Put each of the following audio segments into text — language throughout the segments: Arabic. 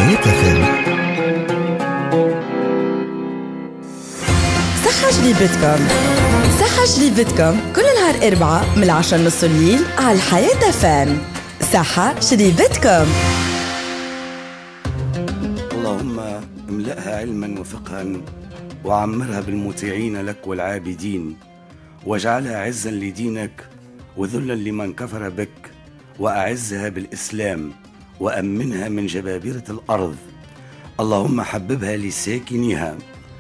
حياة فم. صحة جديدتكم. صحة جديدتكم كل نهار أربعة من 10:30 الليل على الحياة فم. صحة جديدتكم. اللهم املأها علما وفقها وعمرها بالمطيعين لك والعابدين، واجعلها عزا لدينك وذلا لمن كفر بك، وأعزها بالإسلام وأمنها من جبابرة الأرض. اللهم حببها لساكنها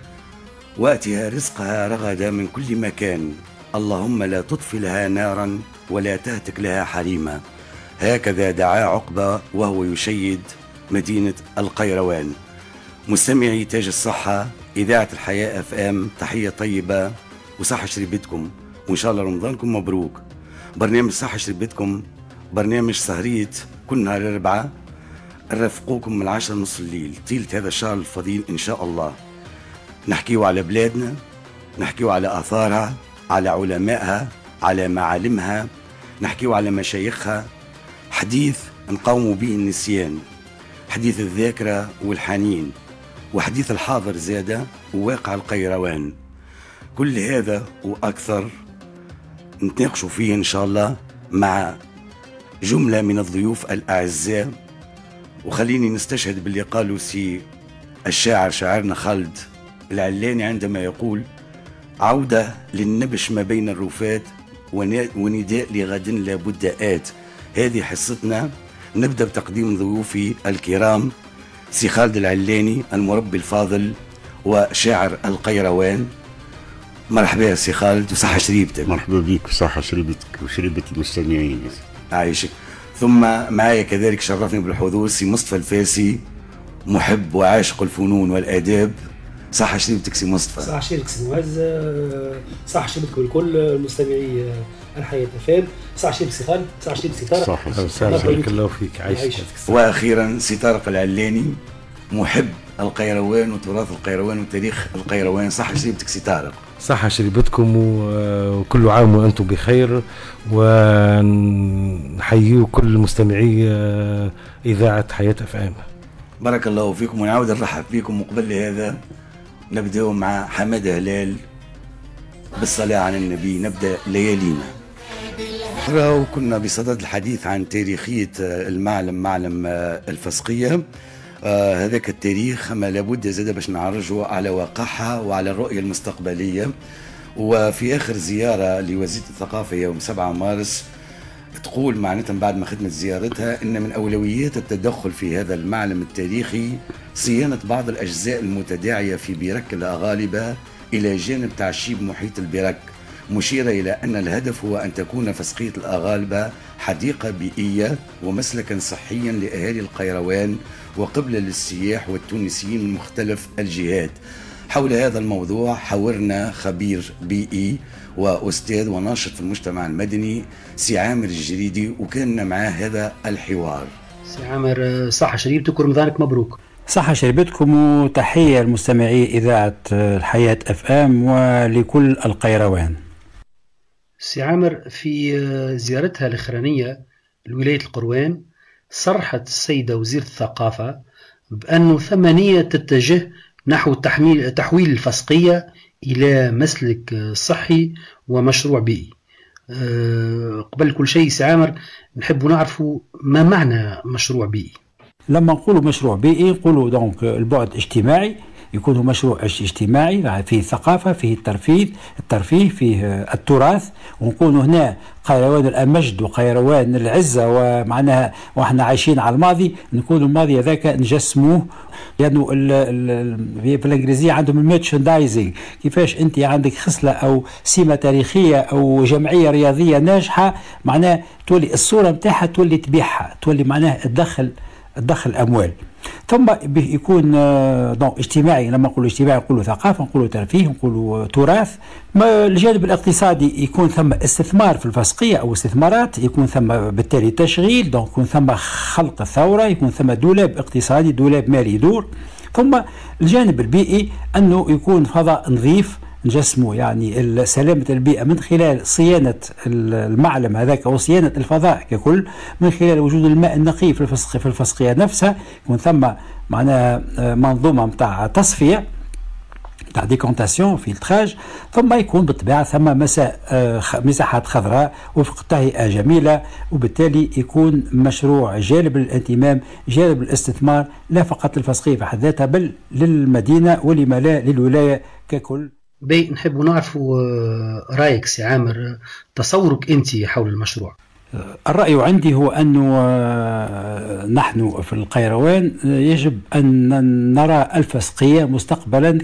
وأتها رزقها رغدا من كل مكان. اللهم لا تطفي لها نارا ولا تهتك لها حريما. هكذا دعا عقبة وهو يشيد مدينة القيروان. مستمعي تاج الصحة إذاعة الحياة FM، تحية طيبة وصحة شربتكم، وإن شاء الله رمضانكم مبروك. برنامج صحة شربتكم برنامج سهرية كل نهار الأربعاء، نرافقوكم من 10:30 الليل طيلة هذا الشهر الفضيل إن شاء الله. نحكيو على بلادنا، نحكيو على آثارها، على علمائها، على معالمها، نحكيو على مشايخها، حديث نقاوموا به النسيان، حديث الذاكرة والحنين، وحديث الحاضر زادة وواقع القيروان. كل هذا وأكثر نتناقشوا فيه إن شاء الله مع جملة من الضيوف الأعزاء. وخليني نستشهد باللي قالوا سي الشاعر شاعرنا خالد العلاني عندما يقول: عودة للنبش ما بين الرفات ونداء لغد لابد آت. هذه حصتنا. نبدأ بتقديم ضيوفي الكرام، سي خالد العلاني المربي الفاضل وشاعر القيروان. مرحبا سي خالد وصحة شريبتك. مرحبا بك وصحة شريبتك وشريبة المستمعين. عايشك. ثم معايا كذلك شرفني بالحضور سي مصطفى الفاسي، محب وعاشق الفنون والآداب. صحة شريبتك سي مصطفى. صحة شريبتك سي معز. صحة شريبتكم الكل المستمعي الحياة فام. صحة شريبتك سي خالد. صحة شريبتك سي طارق. صحة بارك الله فيك. عايشك. وأخيرا سي طارق العلاني، محب القيروان وتراث القيروان وتاريخ القيروان. صحة شريبتك سي طارق. صحة شريبتكم وكل عام وأنتم بخير، ونحيي كل مستمعي إذاعة حياة FM. بارك الله فيكم ونعود نرحب بكم. وقبل هذا نبدأ مع حمادة هلال بالصلاة على النبي. نبدأ ليالينا. وكنا بصدد الحديث عن تاريخية المعلم، معلم الفسقية. هذاك التاريخ ما لابد زاد باش نعرجوا على واقعها وعلى الرؤية المستقبلية. وفي آخر زيارة لوزيرة الثقافة يوم 7 مارس تقول معناتها بعد ما ختمت زيارتها إن من أولويات التدخل في هذا المعلم التاريخي صيانة بعض الأجزاء المتداعية في برك الأغالبة إلى جانب تعشيب محيط البرك، مشيرة إلى أن الهدف هو أن تكون فسقية الأغالبة حديقة بيئية ومسلكا صحيا لأهالي القيروان وقبلة للسياح والتونسيين من مختلف الجهات. حول هذا الموضوع حاورنا خبير بيئي وأستاذ وناشط في المجتمع المدني سي عامر الجريدي، وكان معاه هذا الحوار. سي عامر، صحة شريبتك ورمضانك مبروك. صحة شربتكم وتحية لمستمعي إذاعة الحياة FM ولكل القيروان. سي عامر، في زيارتها الأخرانية لولاية القروان صرحت السيدة وزيرة الثقافة بأنه ثمانية تتجه نحو تحويل الفسقية إلى مسلك صحي ومشروع بيئي. قبل كل شيء سي عامر نحب نعرفوا ما معنى مشروع بيئي. لما نقولوا مشروع بيئي نقولوا دونك البعد اجتماعي، يكون مشروع اجتماعي فيه الثقافة، فيه الترفيه، فيه التراث. ونكون هنا قيروان الأمجد وقيروان العزة، ومعناها واحنا عايشين على الماضي نكون الماضي هذاك نجسموه، لأنه في الإنجليزية عندهم الميرشندايزنج. كيفاش أنت عندك خصلة أو سمة تاريخية أو جمعية رياضية ناجحة، معناها تولي الصورة متاعها تولي تبيعها، تولي معناها تدخل أموال. ثم يكون اجتماعي. لما نقولوا اجتماعي نقولوا ثقافة، نقولوا ترفيه، نقولوا تراث. الجانب الاقتصادي يكون ثم استثمار في الفسقية أو استثمارات، يكون ثم بالتالي تشغيل، يكون ثم خلق الثورة، يكون ثم دولاب اقتصادي، دولاب مالي يدور. ثم الجانب البيئي أنه يكون فضاء نظيف نجسمه، يعني سلامة البيئة من خلال صيانة المعلم هذاك وصيانة الفضاء ككل، من خلال وجود الماء النقي في الفسقية نفسها. يكون ثم معناها منظومه نتاع تصفيه تاع ديكونتاسيون فيلتراج، ثم يكون بالطبيعه ثم مساحات خضراء وفق تهيئه جميله، وبالتالي يكون مشروع جالب للاهتمام جالب للاستثمار لا فقط للفسقيه في حد ذاتها بل للمدينه ولما لا للولايه ككل. نحب نعرفوا رايك سي عامر، تصورك انت حول المشروع. الرأي عندي هو أنه نحن في القيروان يجب أن نرى الفسقية مستقبلا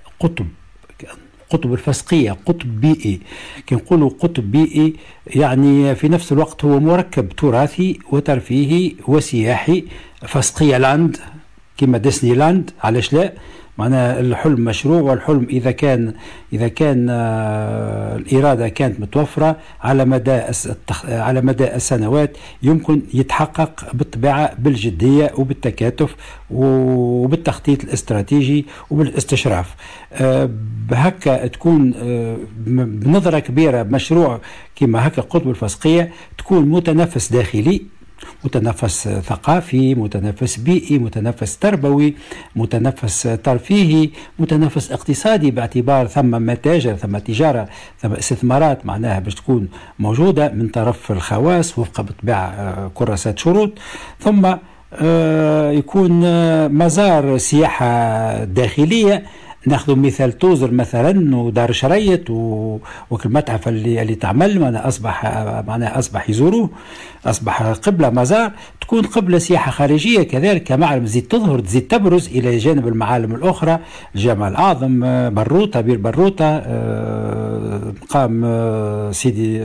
قطب الفسقية، قطب بيئي. كي نقولوا قطب بيئي يعني في نفس الوقت هو مركب تراثي وترفيهي وسياحي، فسقية لاند كما ديسني لاند، علاش لا؟ معناها الحلم مشروع، والحلم إذا كان الإرادة كانت متوفرة على مدى السنوات يمكن يتحقق بالطبيعة بالجدية وبالتكاتف وبالتخطيط الاستراتيجي وبالاستشراف. بهكا تكون بنظرة كبيرة مشروع كما هكا قطب الفسقية تكون متنفس داخلي، متنفس ثقافي، متنفس بيئي، متنفس تربوي، متنفس ترفيهي، متنفس اقتصادي، باعتبار ثم متاجر، ثم تجارة، ثم استثمارات معناها باش تكون موجودة من طرف الخواص وفق بالطبيعة كراسات شروط، ثم يكون مزار سياحة داخلية. ناخذ مثال توزر مثلا ودار شريط والمتحف اللي تعمل اصبح يزوروه، اصبح قبله مزار، تكون قبله سياحه خارجيه كذلك كمعلم تزيد تظهر تزيد تبرز الى جانب المعالم الاخرى، الجامع الاعظم، بروطه، بير بروطه، مقام سيدي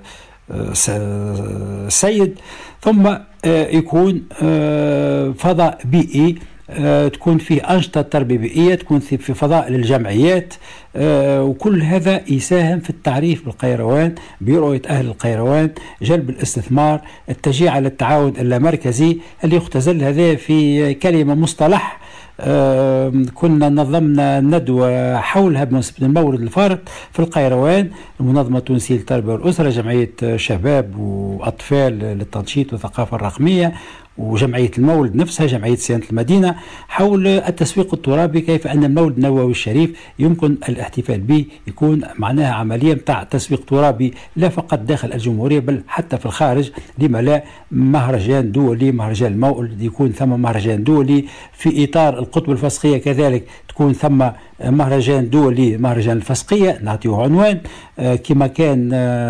السيد، ثم يكون فضاء بيئي تكون فيه أنشطة تربية بيئية، تكون في فضاء للجمعيات، وكل هذا يساهم في التعريف بالقيروان برؤية أهل القيروان، جلب الاستثمار، التشجيع على التعاون اللامركزي اللي يختزل هذا في كلمة مصطلح. كنا نظمنا ندوة حولها بمناسبة المولد الفارط في القيروان، المنظمة التونسية للتربية والأسرة، جمعية شباب وأطفال للتنشيط والثقافة الرقمية، وجمعية المولد نفسها، جمعية صيانة المدينة، حول التسويق الترابي، كيف أن المولد النووي الشريف يمكن الاحتفال به يكون معناها عملية متاع تسويق ترابي لا فقط داخل الجمهورية بل حتى في الخارج. لما لا؟ مهرجان دولي، مهرجان المولد يكون ثم مهرجان دولي في إطار القطب الفسقية، كذلك تكون ثم مهرجان دولي، مهرجان الفسقية نعطيه عنوان، كما كان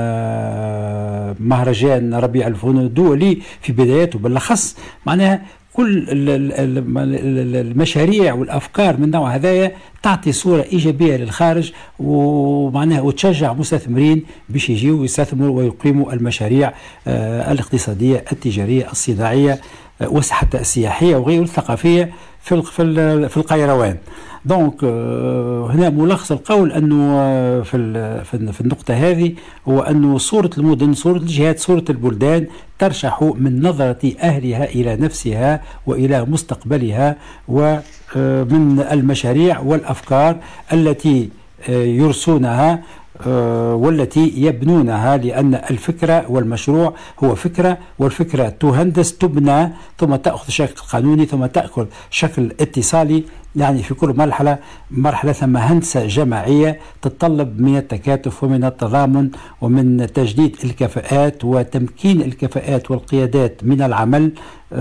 مهرجان ربيع الفنون الدولي في بداياته بالأخص. معناها كل المشاريع والأفكار من نوع هذايا تعطي صورة إيجابية للخارج، ومعناها وتشجع مستثمرين باش يجيوا ويستثمروا ويقيموا المشاريع الاقتصادية التجارية الصناعية وحتى السياحية وغير الثقافية في القيروان. دونك هنا ملخص القول أنه في النقطة هذه هو أنه صورة المدن، صورة الجهات، صورة البلدان ترشح من نظرة أهلها إلى نفسها وإلى مستقبلها، ومن المشاريع والأفكار التي يرسونها والتي يبنونها، لأن الفكرة والمشروع هو فكرة، والفكرة تهندس تبنى ثم تأخذ شكل قانوني ثم تأخذ شكل اتصالي. يعني في كل مرحلة ثم هندسة جماعية تتطلب من التكاتف ومن التضامن ومن تجديد الكفاءات وتمكين الكفاءات والقيادات من العمل.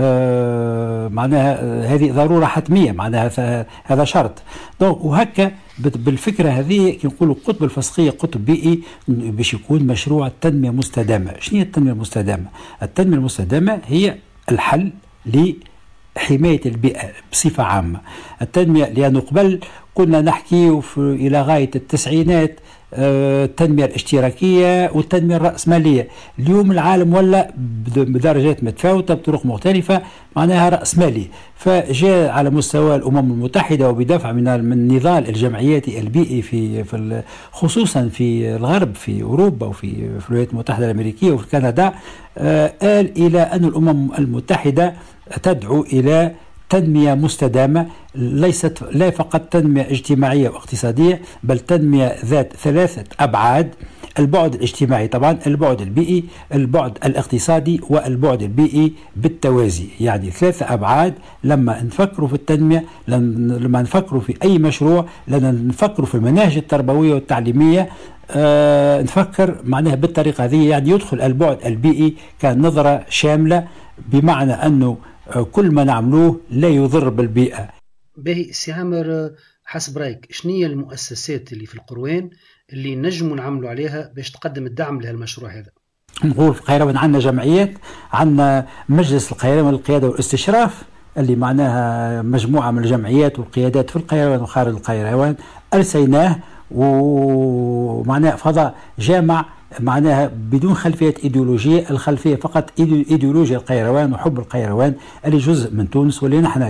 معناها هذه ضرورة حتمية، معناها هذا شرط. وهكا بالفكرة هذه نقولوا قطب الفسقية قطب بيئي باش يكون مشروع تنمية مستدامة. شنو هي التنمية المستدامة؟ التنمية المستدامة هي الحل حماية البيئة بصفة عامة. التنمية لأنه قبل كنا نحكي إلى غاية التسعينات التنمية الاشتراكية والتنمية الرأسمالية. اليوم العالم ولا بدرجات متفاوتة بطرق مختلفة، معناها رأسمالي. فجاء على مستوى الأمم المتحدة وبدفع من نضال الجمعياتي البيئي في خصوصا في الغرب، في أوروبا وفي الولايات المتحدة الأمريكية وفي كندا، قال إلى أن الأمم المتحدة تدعو إلى تنمية مستدامة، لا فقط تنمية اجتماعية واقتصادية، بل تنمية ذات 3 أبعاد: البعد الاجتماعي طبعا، البعد البيئي، البعد الاقتصادي، والبعد البيئي بالتوازي. يعني 3 أبعاد. لما نفكروا في التنمية، لما نفكروا في أي مشروع، لما نفكروا في المناهج التربوية والتعليمية، نفكر معناها بالطريقة هذه. يعني يدخل البعد البيئي كنظرة شاملة، بمعنى أنه كل ما نعملوه لا يضر بالبيئة. باهي سي عامر، حسب رايك شنية المؤسسات اللي في القروان اللي نجموا نعملوا عليها باش تقدم الدعم لهالمشروع هذا؟ نقول في القيروان عندنا جمعيات، عندنا مجلس القيروان للقيادة والاستشراف اللي معناها مجموعة من الجمعيات والقيادات في القيروان وخارج القيروان، أرسيناه ومعناها فضاء جامع معناها بدون خلفية إيديولوجية، الخلفية فقط إيديولوجيا القيروان وحب القيروان اللي جزء من تونس، واللي نحن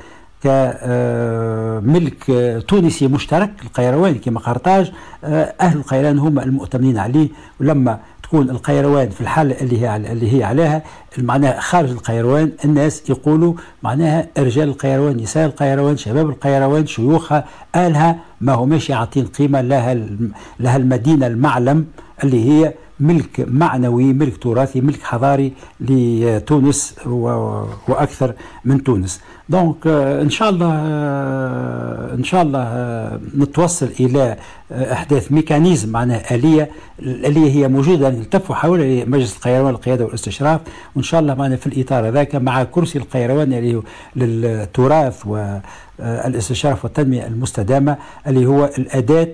كملك تونسي مشترك. القيروان كما قرطاج أهل القيروان هم المؤتمنين عليه، ولما تكون القيروان في الحالة اللي هي عليها معناها خارج القيروان، الناس يقولوا معناها رجال القيروان، نساء القيروان، شباب القيروان، شيوخها، أهلها ما هماش يعطين قيمة لها المدينة المعلم اللي هي ملك معنوي، ملك تراثي، ملك حضاري لتونس وأكثر من تونس. دونك إن شاء الله نتوصل إلى إحداث ميكانيزم معناها آلية هي موجودة نلتف حول مجلس القيروان للقيادة والاستشراف، وإن شاء الله معنا في الإطار هذاك مع كرسي القيروان اللي هو للتراث والاستشراف والتنمية المستدامة، اللي هو الأداة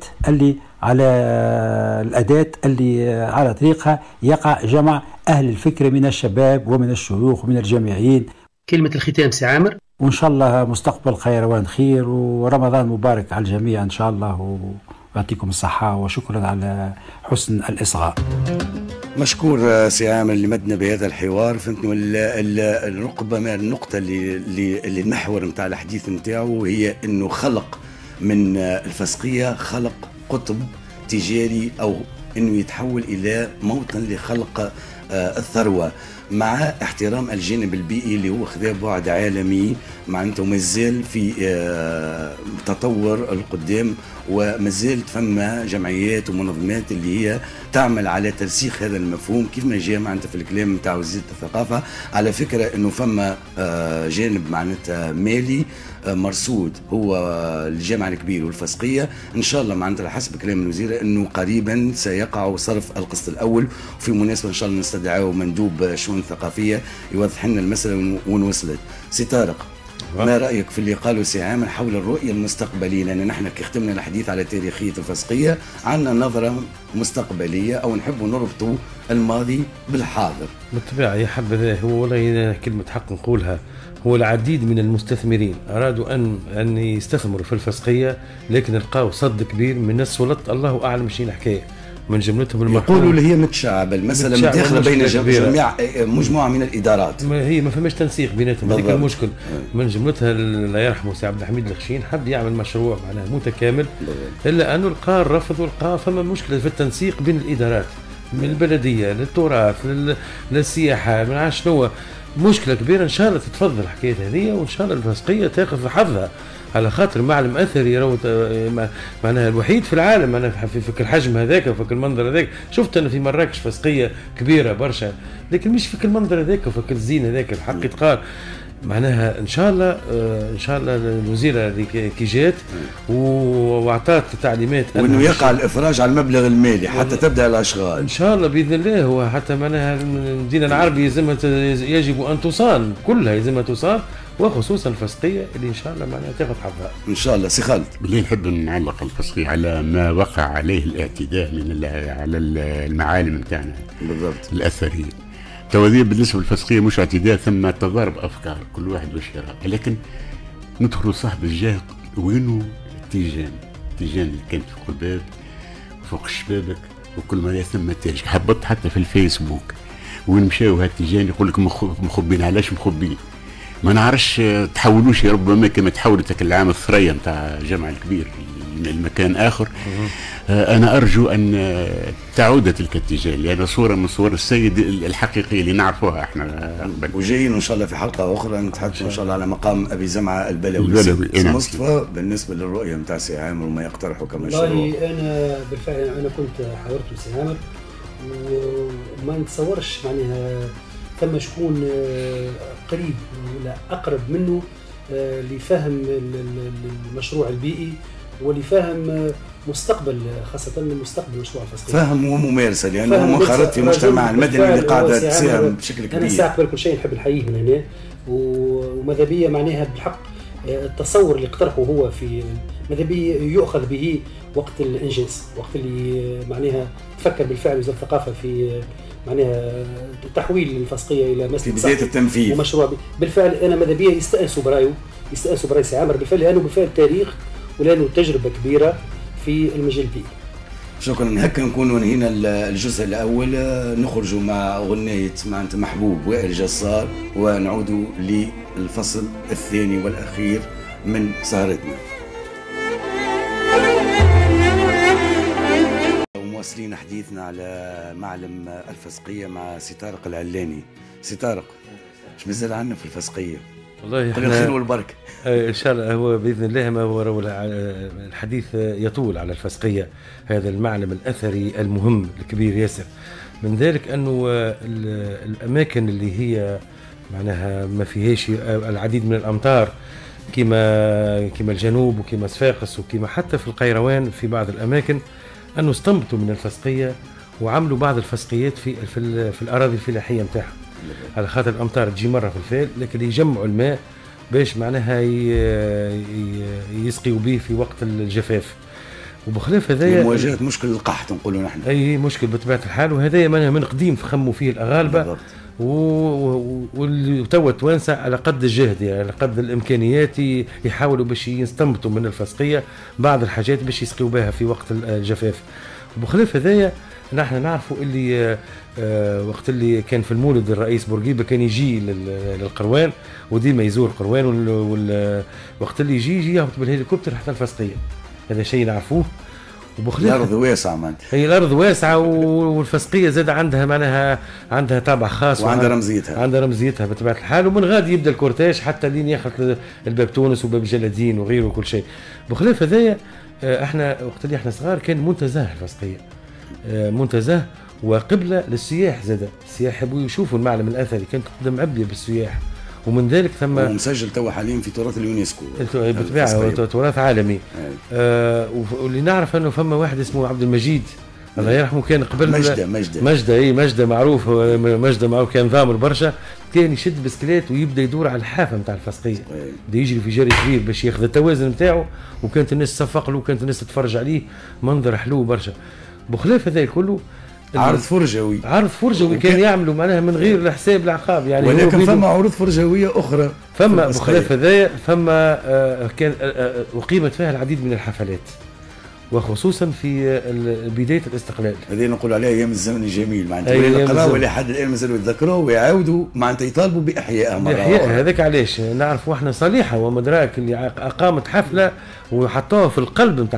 اللي على طريقها يقع جمع أهل الفكر من الشباب ومن الشيوخ ومن الجامعيين. كلمة الختام سي عامر. وإن شاء الله مستقبل قيروان خير، ورمضان مبارك على الجميع إن شاء الله، ويعطيكم الصحة، وشكرا على حسن الإصغاء. مشكور سي عامر اللي مدنا بهذا الحوار. فهمتني ربما النقطة اللي المحور نتاع الحديث نتاعو هي انه خلق من الفسقية خلق قطب تجاري، او انه يتحول الى موطن لخلق الثروة، مع احترام الجانب البيئي اللي هو خذا بعد عالمي معناته مازال في تطور القدام، ومازال فما جمعيات ومنظمات اللي هي تعمل على ترسيخ هذا المفهوم. كيف ما جاء معناتها في الكلام نتاع وزيرة الثقافة، على فكرة انه فما جانب معناتها مالي مرصود هو الجامع الكبير والفسقية. ان شاء الله معناتها حسب كلام الوزيرة انه قريبا سيقع صرف القسط الاول، وفي مناسبة ان شاء الله نستدعيه مندوب شؤون ثقافية يوضح لنا المسألة وين وصلت. سي طارق، ما رأيك في اللي قالوا سي عامر حول الرؤية المستقبلية؟ لأن نحن كي ختمنا الحديث على تاريخية الفسقية عندنا نظرة مستقبلية، أو نحب نربطوا الماضي بالحاضر. بالطبيعة يا حبذا، هو والله كلمة حق نقولها، هو العديد من المستثمرين أرادوا أن يستثمروا في الفسقية، لكن لقاوا صد كبير من الناس، ولط الله أعلم شنو الحكاية، من جملتهم يقولوا اللي هي متشعبة المسألة، متداخلة بين جميع مجموعة من الإدارات، هي ما فماش تنسيق بيناتهم، هذيك المشكل. من جملتها الله يرحمه سي عبد الحميد الخشين حب يعمل مشروع معناه متكامل، إلا أنه لقى الرفض، ولقى فما مشكلة في التنسيق بين الإدارات، من البلدية للتراث للسياحة، من عارف شنو، مشكلة كبيرة. إن شاء الله تتفضل الحكاية هذه، وإن شاء الله الفسقية تاخذ حظها، على خاطر معلم اثري راهو معناها الوحيد في العالم انا في الحجم هذاك وفي المنظر هذاك. شفت انا في مراكش فسقيه كبيره برشا، لكن مش في المنظر هذاك وفي الزين هذاك الحق يتقال. معناها ان شاء الله الوزيره اللي كي جات واعطت تعليمات وانه يقع الافراج على المبلغ المالي حتى تبدا الاشغال ان شاء الله باذن الله. هو حتى معناها المدينه العربيه يجب ان تصان، كلها يلزمها تصان، وخصوصا الفسقيه اللي ان شاء الله معناها تاخذ حظها ان شاء الله. سي خالد، باللي نحب نعلق الفسقيه على ما وقع عليه الاعتداء من على المعالم نتاعنا بالضبط الاثريه. توازير بالنسبه للفسقيه مش اعتداء، ثم تضارب افكار كل واحد واش يرى، لكن ندخلوا صاحب الجاه وينه التيجان اللي كانت فوق الباب فوق الشبابك وكل ما ثم تاج هبطت حتى في الفيسبوك وين مشاو هالتيجان يقول لك مخبين. علاش مخبين؟ ما نعرفش تحولوش ربما كما تحولت العام الثريا نتاع الجامع الكبير المكان آخر. أنا أرجو أن تعود تلك الاتجاه، لأن صورة من صور السيد الحقيقية اللي نعرفوها احنا قبل. وجايين إن شاء الله في حلقة أخرى نتحدث إن شاء الله على مقام أبي زمعة البلوي. مصطفى بالنسبة للرؤية نتاع سي عامر وما يقترحه كمشروع. والله أنا بالفعل أنا كنت حاورت سي عامر وما نتصورش معناها ثم شكون قريب ولا أقرب منه لفهم المشروع البيئي ولفهم مستقبل، خاصة مستقبل مشروع الفسقية. فهم وممارسة، لأنه منخرط في مجتمع المدني اللي قاعدة تساهم بشكل كبير. أنا ساعة قبل كل شيء نحب نحييه من هنا، وماذا بيا معناها بالحق التصور اللي اقترحه هو في ماذا بيا يؤخذ به وقت الإنجاز، وقت اللي معناها تفكر بالفعل وزارة الثقافة في معناها تحويل الفسقية إلى مسجد في بداية التنفيذ ومشروع. بالفعل أنا ماذا بيا يستأنسوا برايه سي عامر بالفعل، لأنه بالفعل تاريخ ولأنه تجربة كبيرة في المجال البيئي. شكرا. هكا نكونوا انهينا الجزء الاول، نخرجوا مع اغنيه معناتها محبوب وائل جسار ونعودوا للفصل الثاني والاخير من سهرتنا. ومواصلين حديثنا على معلم الفسقيه مع سي طارق العلاني. سي طارق، ايش مازال عندنا في الفسقيه؟ والله كل الخير والبركه ان شاء الله. هو باذن الله ما هو الحديث يطول على الفسقيه، هذا المعلم الاثري المهم الكبير ياسر. من ذلك انه الاماكن اللي هي معناها ما فيهاش العديد من الامطار كما الجنوب وكما صفاقس وكما حتى في القيروان في بعض الاماكن، انه استنبطوا من الفسقيه وعملوا بعض الفسقيات في الاراضي الفلاحيه نتاعهم، على خاطر الامطار تجي مره في الفال، لكن يجمعوا الماء باش معناها يسقيوا به في وقت الجفاف. وبخلاف هذايا مواجهه مشكل القحط نقولوا نحن، اي مشكل بطبيعه الحال، وهذايا من قديم فخموا فيه الاغالبه وتوا التوانسه على قد الجهد، يعني على قد الامكانيات يحاولوا باش يستنبطوا من الفسقيه بعض الحاجات باش يسقيوا بها في وقت الجفاف. وبخلاف هذايا نحن نعرفوا اللي وقت اللي كان في المولد الرئيس بورقيبه كان يجي للقروان وديما يزور القروان، وقت اللي يجي يهبط بالهليكوبتر حتى الفسقيه، هذا شيء نعرفوه. الارض واسعه معناتها، هي الارض واسعه والفسقيه زاد عندها طابع خاص وعندها رمزيتها بطبيعه الحال. ومن غادي يبدا الكورتاج حتى لين ياخذ الباب تونس وباب جلادين وغيره وكل شيء. بخلاف هذايا احنا وقت اللي احنا صغار كان منتزه الفسقيه، منتزه وقبله للسياح. زاد السياح يبغوا يشوفوا المعلم الاثري، كانت تقدم عبيه بالسياح، ومن ذلك ثم ومسجل توا حاليا في تراث اليونسكو بالطبيعه تراث عالمي. واللي نعرف انه فما واحد اسمه عبد المجيد الله يرحمه، كان قبل مجدة معروف، مجدة معروف كان ضامر برشا، كان يشد بسكليت ويبدا يدور على الحافه نتاع الفسقيه، بدا يجري في جري كبير باش ياخذ التوازن نتاعو، وكانت الناس تصفق له وكانت الناس تتفرج عليه، منظر حلو برشا. بخلاف هذا كله عرض فرجوي كان يعملوا معناها من غير الحساب العقاب، يعني ولكن فما عروض فرجويه اخرى فما. بخلاف هذايا فما كان اقيمت فيها العديد من الحفلات، وخصوصا في بدايه الاستقلال. هذه نقول عليها ايام الزمن الجميل، معناتها القراء لحد الان مازالوا يتذكروه ويعاودوا معناتها يطالبوا باحيائها مره اخرى. هذاك علاش نعرف احنا صليحه ومدراك اللي اقامت حفله وحطوها في القلب نتاع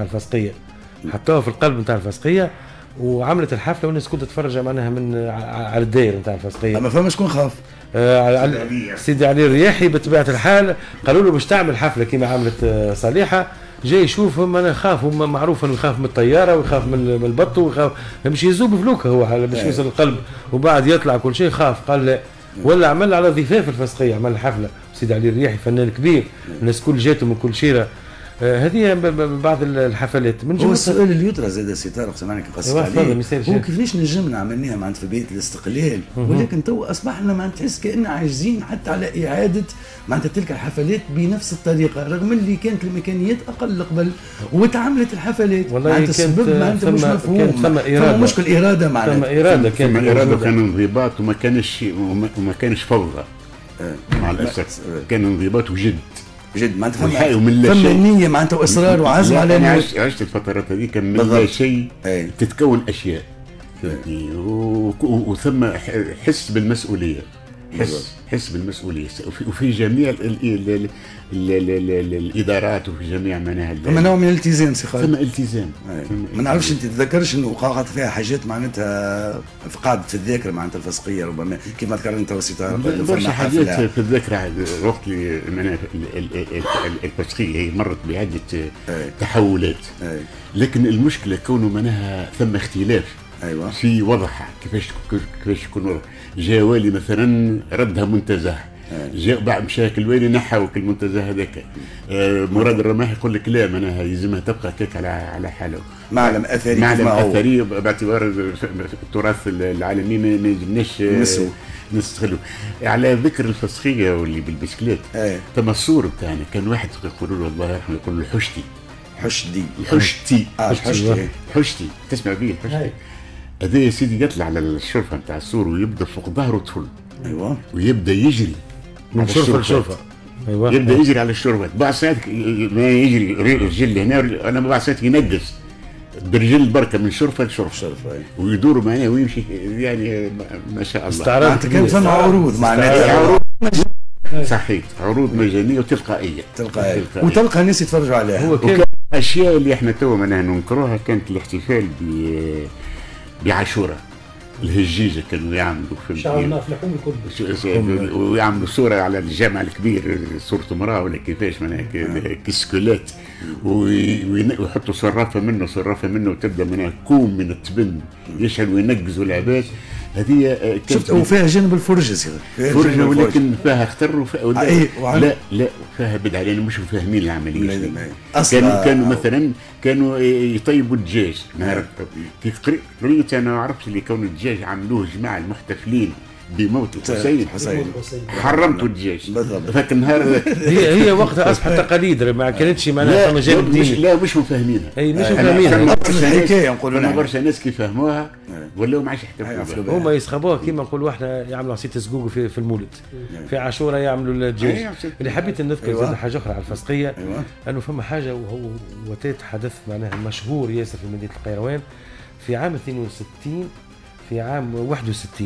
الفسقيه، وعملت الحفله والناس كلها تتفرج معناها من على الداير نتاع الفسقيه. اما فما شكون خاف؟ سيدي علي الرياحي بطبيعه الحال، قالوا له باش تعمل حفله كما عملت صالحه، جاي يشوفهم انا خاف، هم معروف انه يخاف من الطياره ويخاف من البط ويخاف مش يزوب فلوكه هو باش يوصل القلب، وبعد يطلع كل شيء خاف. قال لا، ولا عمل على ضفاف الفسقيه، عمل الحفله. سيدي علي الرياحي فنان كبير، الناس كل جاتهم من كل شيره. هذه بعض الحفلات. من هو السؤال اللي يطرح زاد سي طارق، سامحني قصدك عليه، هو كيفاش نجمنا عملناها معناتها في بدايه الاستقلال، ولكن تو اصبحنا معناتها تحس كأننا عاجزين حتى على اعاده معناتها تلك الحفلات بنفس الطريقه، رغم اللي كانت الامكانيات اقل قبل وتعملت الحفلات. والله السبب معناتها مش مفهوم، ثم مشكل اراده معناتها، ثم اراده وكان انضباط وما كانش فوضى. مع الاسف كان انضباط وجد معناتها فما النية معناتها واصرار وعزم على انا عشت الفترات هذيك من لا شيء تتكون اشياء، وثم حس بالمسؤوليه. حس بالمسؤوليه وفي جميع الادارات وفي جميع مناهج. ثم نوع من الالتزام سي خالد. ثم التزام. ما نعرفش انت تتذكرش انه وقعت فيها حاجات معناتها فقعدت في الذاكره معناتها الفسقيه ربما كيف ما ذكرت انت وسيطه برشا حاجات في الذاكره وقت اللي الفسقيه هي مرت بعده تحولات. لكن المشكله كونه معناها ثم اختلاف ايوه في وضعها كيفاش يكون وضع. جاء والي مثلا ردها منتزه، جاء بعد مشاكل والي نحو المنتزه هذاك. مراد الرماح يقول لك لا معناها يلزمها تبقى كيك على حاله. معلم اثري معلم اثري باعتبار التراث العالمي ما يجبناش نستغلوا. على ذكر الفسخيه واللي بالبسكليت تم الصور بتاعنا كان واحد يقولوا له الله يرحمه يقول له حشتي تسمع به الحشتي هذا يا سيدي يطلع على الشرفه نتاع السور ويبدا فوق ظهره طفل. ايوه ويبدا يجري من شرفه لشرفه. ايوه يبدا يجري على الشرفات. بعض ساعات ما يجري رجل هنا انا بعض ساعات ينقص برجل بركه من شرفه لشرفه ويدور معنا ويمشي يعني ما شاء الله. استعراض كان فما عروض معناتها صحيح عروض مجانيه وتلقائيه وتلقى الناس يتفرجوا عليها. هو كان الاشياء اللي احنا تو معناها ننكروها كانت الاحتفال بعاشوراء. الهجيجه كانوا يعملوا في شعرنا في لحوم الكل ويعملوا صوره على الجامع الكبير صوره امراه ولا كيفاش معناها كسكولات ويحطوا صرافه منه وتبدا منها كوم من التبن يشعل وينقزوا العباد. هذه شفت وفيها جانب الفرجه فرجه ولكن فيها خطر لا فيها بدعه لان مش فاهمين العمليه. كانوا مثلا كانوا يطيبوا الدجاج نهار كيف قريت انا عرفت اللي كون الدجاج عملوه جماعه المحتفلين بموت الحسين حرمتوا الدجاج ذاك النهار. هي وقتها اصبحت تقاليد ما كانتش معناها فما جانب ديني. لا مش مفاهمينها. اي مش فاهمينها. الحكايه نقولوا برشا ناس كي فهموها ولاو ما عادش يحتفلوا. هما يسخبوها كيما نقولوا احنا يعملوا عصير سقوق في المولد. في عاشوراء يعملوا الدجاج. اللي حبيت نذكر زاد حاجه اخرى على الفسقيه انه فما حاجه وهو حدث معناها مشهور ياسر في مدينه القيروان في عام 62 في عام 61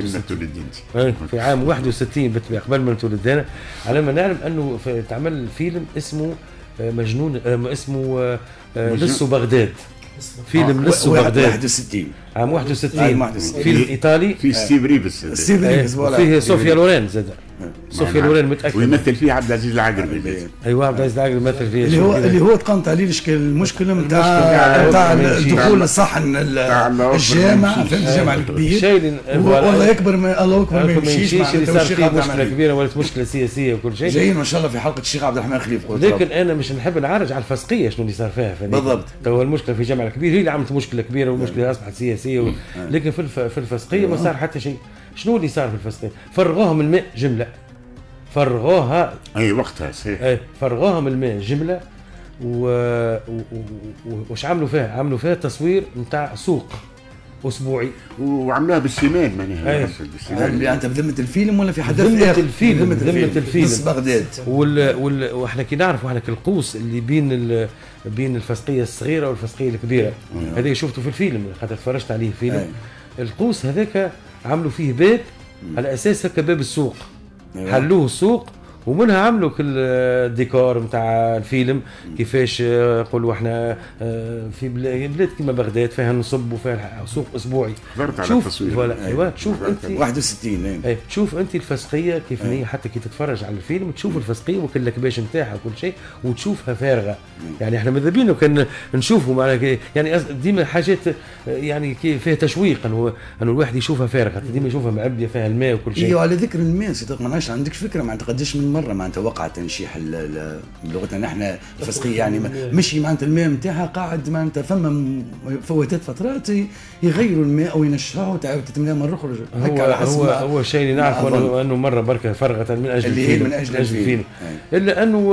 في عام 61 بالطبيعه قبل ما نتولد انا على ما نعلم انه تعمل فيلم اسمه مجنون اسمه لسه بغداد. فيلم لسه بغداد 61 عام 61 فيلم ايطالي في ستيف ريفز فيه صوفيا لورين زاد صوفيا لورين متاكد ويمثل فيه عبد العزيز العقربي. ايوه عبد العزيز العقربي مثل فيه اللي هو تقنت عليه المشكله نتاع الدخول الصحن الجامع في الجامع الكبير والله يكبر الله اكبر ما يمشيش. اللي صار فيه مشكله كبيره ولات مشكله سياسيه وكل شيء. جايين ما شاء الله في حلقه الشيخ عبد الرحمن خليف. لكن انا مش نحب نعرج على الفسقيه شنو اللي صار فيها بالضبط. تو المشكله في الجامع الكبير هي اللي عملت مشكله كبيره ومشكله اصبحت سياسيه لكن في الفسقيه ما صار حتى شيء. شنو اللي صار في الفسقيه؟ فرغوها من الماء جمله. فرغوها اي وقتها صحيح فرغوها من الماء جمله وش عملوا فيها؟ عملوا فيها تصوير نتاع سوق اسبوعي وعملوها بالسمان معناها. يعني انت بذمه الفيلم ولا في حدث ذمه الفيلم بس بغداد واحنا كي نعرفوا احنا القوس اللي بين الفسقيه الصغيره والفسقيه الكبيره هذا شفته في الفيلم خاطر تفرجت عليه فيلم. القوس هذاك عملوا فيه باب على اساس هكا باب السوق. حلوه السوق ومنها عملوا كل الديكور نتاع الفيلم كيفاش نقولوا احنا في بلاد كيما بغداد فيها نصب وفيها سوق اسبوعي. شوف ايوه تشوف انت 61 تشوف انت الفسقيه كيف هي حتى كي تتفرج على الفيلم تشوف الفسقيه وكل الكباش نتاعها وكل شيء وتشوفها فارغه. يعني احنا ماذا بينا كان نشوفوا معناها يعني ديما حاجات يعني كي فيها تشويق انه الواحد يشوفها فارغه ديما يشوفها معبيه فيها الماء وكل شيء. ايوه على ذكر الماء ما عندكش فكره معناتها قداش من مره معناتها وقع تنشيح بلغتنا نحن الفسقيه يعني مشي معناتها الماء نتاعها قاعد معناتها فما فواتات فترات يغيروا الماء او ينشعوا وتعاود تتملى مره اخرى. هو الشيء اللي نعرفه انه مره بركه فرغه من اجل الفيلم الا انه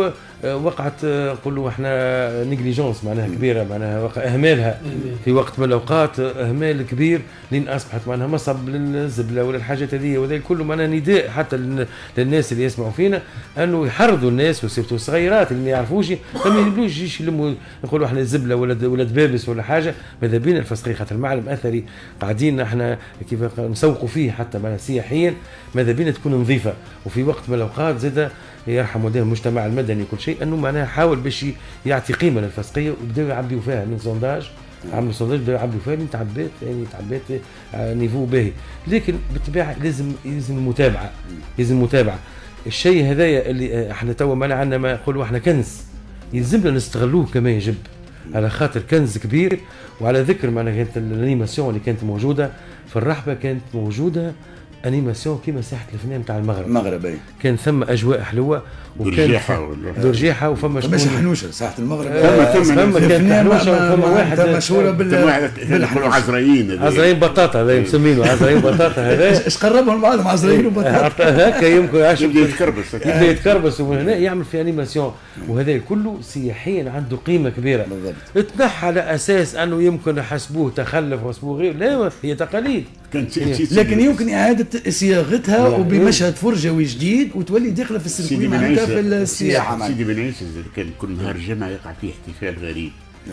وقعت نقولوا احنا نيجليجونس معناها كبيره، معناها اهمالها في وقت من الاوقات، اهمال كبير لين اصبحت معناها مصب للزبله ولا الحاجات هذه، وهذا كله معناها نداء حتى للناس اللي يسمعوا فينا انه يحرضوا الناس وسيرتو الصغيرات اللي ما يعرفوش ما يبلوش يجيش يلموا نقولوا احنا الزبله ولا دبابس ولا حاجه. ماذا بينا الفسقيه خاطر المعلم اثري قاعدين احنا كيف نسوقوا فيه حتى معناها سياحيا، ماذا بينا تكون نظيفه. وفي وقت من الاوقات زاد يرحم والديه المجتمع المدني كل شيء انه معناها حاول باش يعطي قيمه للفسقيه، وبداوا يعبيوا فيها من سونداج، عملوا سونداج بداوا يعبيوا فيها لين تعبات يعني تعبات نيفو باهي. لكن بالطبيعه لازم المتابعه، لازم المتابعه. الشيء هذايا اللي احنا توا ما عندنا ما نقولوا احنا كنز يلزمنا نستغلوه كما يجب، على خاطر كنز كبير. وعلى ذكر معناها كانت الانيماسيون اللي كانت موجوده في الرحبه، كانت موجوده انيماسيون كيما ساحه الفنان نتاع المغرب كان ثم اجواء حلوه وكان درجيحه وفما مش حنوشه ساحه المغرب ثم كانت حنوشه وفما واحد مشهوره بالحلوه عزرائيل بطاطا هذا مسمينه عزرائيل بطاطا. هذا ايش قربهم بعضهم عزرائيل وبطاطا هكا يمكن يبدا يتكربس ومن هنا يعمل في انيماسيون، وهذا كله سياحيا عنده قيمه كبيره. تنحى على اساس انه يمكن حسبوه تخلف وحسبوه غير، لا هي تقاليد لكن يمكن اعاده صياغتها وبمشهد فرجوي جديد وتولي داخله في السيركوي معناتها في السياحه. سيدي بن عيسى كان كل نهار جمعه يقع فيه احتفال غريب،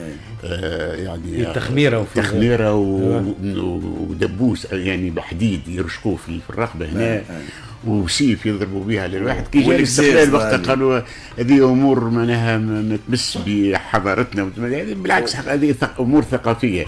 يعني تخميره ودبوس يعني بحديد يرشقوه في الرقبه هنا، وسيف يضربوا بها للواحد كي جاء الاستقلال وقتها قالوا هذه امور معناها ما تمس بحضارتنا، يعني بالعكس هذه امور ثقافيه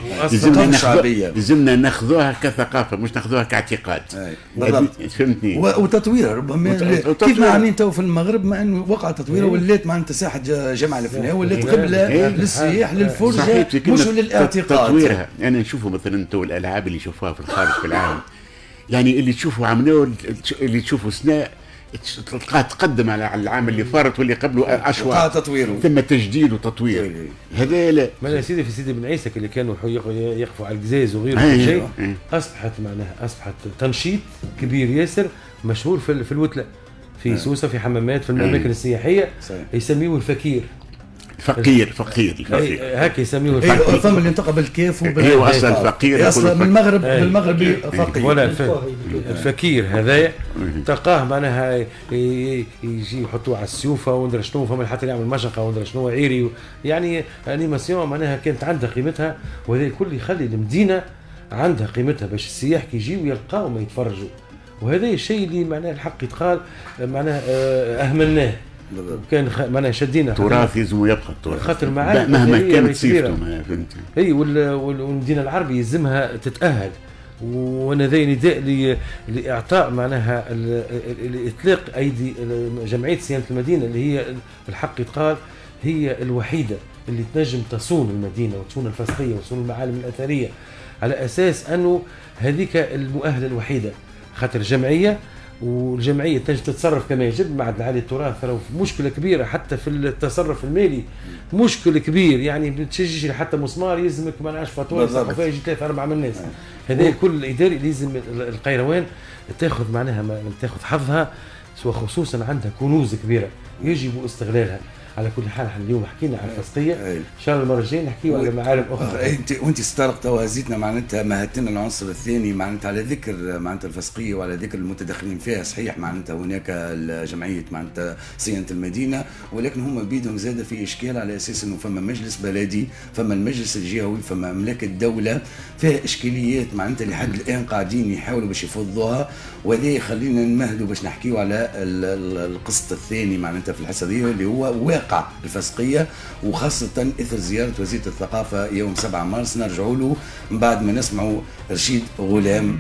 لازمنا ناخذوها كثقافه مش ناخذوها كاعتقاد. فهمتني؟ وتطويرها ربما كيف ما عاملين تو في المغرب، مع انه وقع تطويرها ولات معناتها ساحه جمع الفناء ولات قبله للسياح للفرجه مش للاعتقاد. تطويرها انا نشوفوا مثلا تو الالعاب اللي يشوفوها في الخارج في العالم، يعني اللي تشوفوا عملوه اللي تشوفوا سناء تلقاه تقدم على العام اللي فارت واللي قبله اشهر، تطويره ثم تجديد وتطوير. هذا لا ما سيدي في سيدي بن عيسى اللي كانوا يقفوا على القزاز وغيره كل شيء، اصبحت تنشيط كبير ياسر مشهور في الوتله في سوسه في حمامات في الاماكن السياحيه يسميوه الفقير هكا يسميوه الفقير. ثم اللي انتقى بالكاف هو اصلا الفقير اصلا من المغرب فقير ولا الفقير هذايا تلقاه معناها يجي يحطوه على السيوفه وندري شنو، فما حتى يعمل مشقه وندري شنو عيري، يعني انيماسيون معناها كانت عندها قيمتها. وهذا الكل يخلي المدينه عندها قيمتها باش السياح كي يجيو يلقاو ما يتفرجوا. وهذا الشيء اللي معناه الحق يتقال معناه اهملناه، كان معناها شدينا تراث لازم يبقى التراث خاطر معالم مهما كانت صيغته. فهمت؟ اي والمدينه العربيه يلزمها تتاهل. وانا ذي نداء لاعطاء معناها اطلاق ايدي جمعيه صيانه المدينه اللي هي الحق يتقال هي الوحيده اللي تنجم تصون المدينه وتصون الفسقيه وتصون المعالم الاثريه، على اساس انه هذيك المؤهله الوحيده. خاطر الجمعيه والجمعيه تنجم تتصرف كما يجب مع عالي التراث، ترى مشكله كبيره حتى في التصرف المالي، مشكل كبير يعني بتشجج حتى مسمار يلزمك ما نعرفش فاتوره يصرفوا فيها يجي 3-4 من الناس. هذا كل اداري لازم القيروان تاخذ معناها تاخذ حظها، وخصوصا عندها كنوز كبيره يجب استغلالها. على كل حال احنا اليوم حكينا عن الفسقيه، ان شاء الله المره الجايه نحكيوا على معالم اخرى. انت استرقت وهزيتنا معناتها مهتنا العنصر الثاني معناتها على ذكر معناتها الفسقيه وعلى ذكر المتدخلين فيها. صحيح معناتها هناك الجمعيه معناتها صيانه المدينه، ولكن هم بيدهم زاد في اشكال على اساس انه فما مجلس بلدي، فما المجلس الجهوي، فما املاك الدوله، فيها اشكاليات معناتها لحد الان قاعدين يحاولوا باش يفضوها. وهذا يخلينا نمهدوا باش نحكيوا على القسط الثاني معناتها في الحصه دي اللي هو واقع الفسقيه، وخاصه اثر زياره وزيره الثقافه يوم 7 مارس. نرجعوا له من بعد ما نسمعوا رشيد غلام.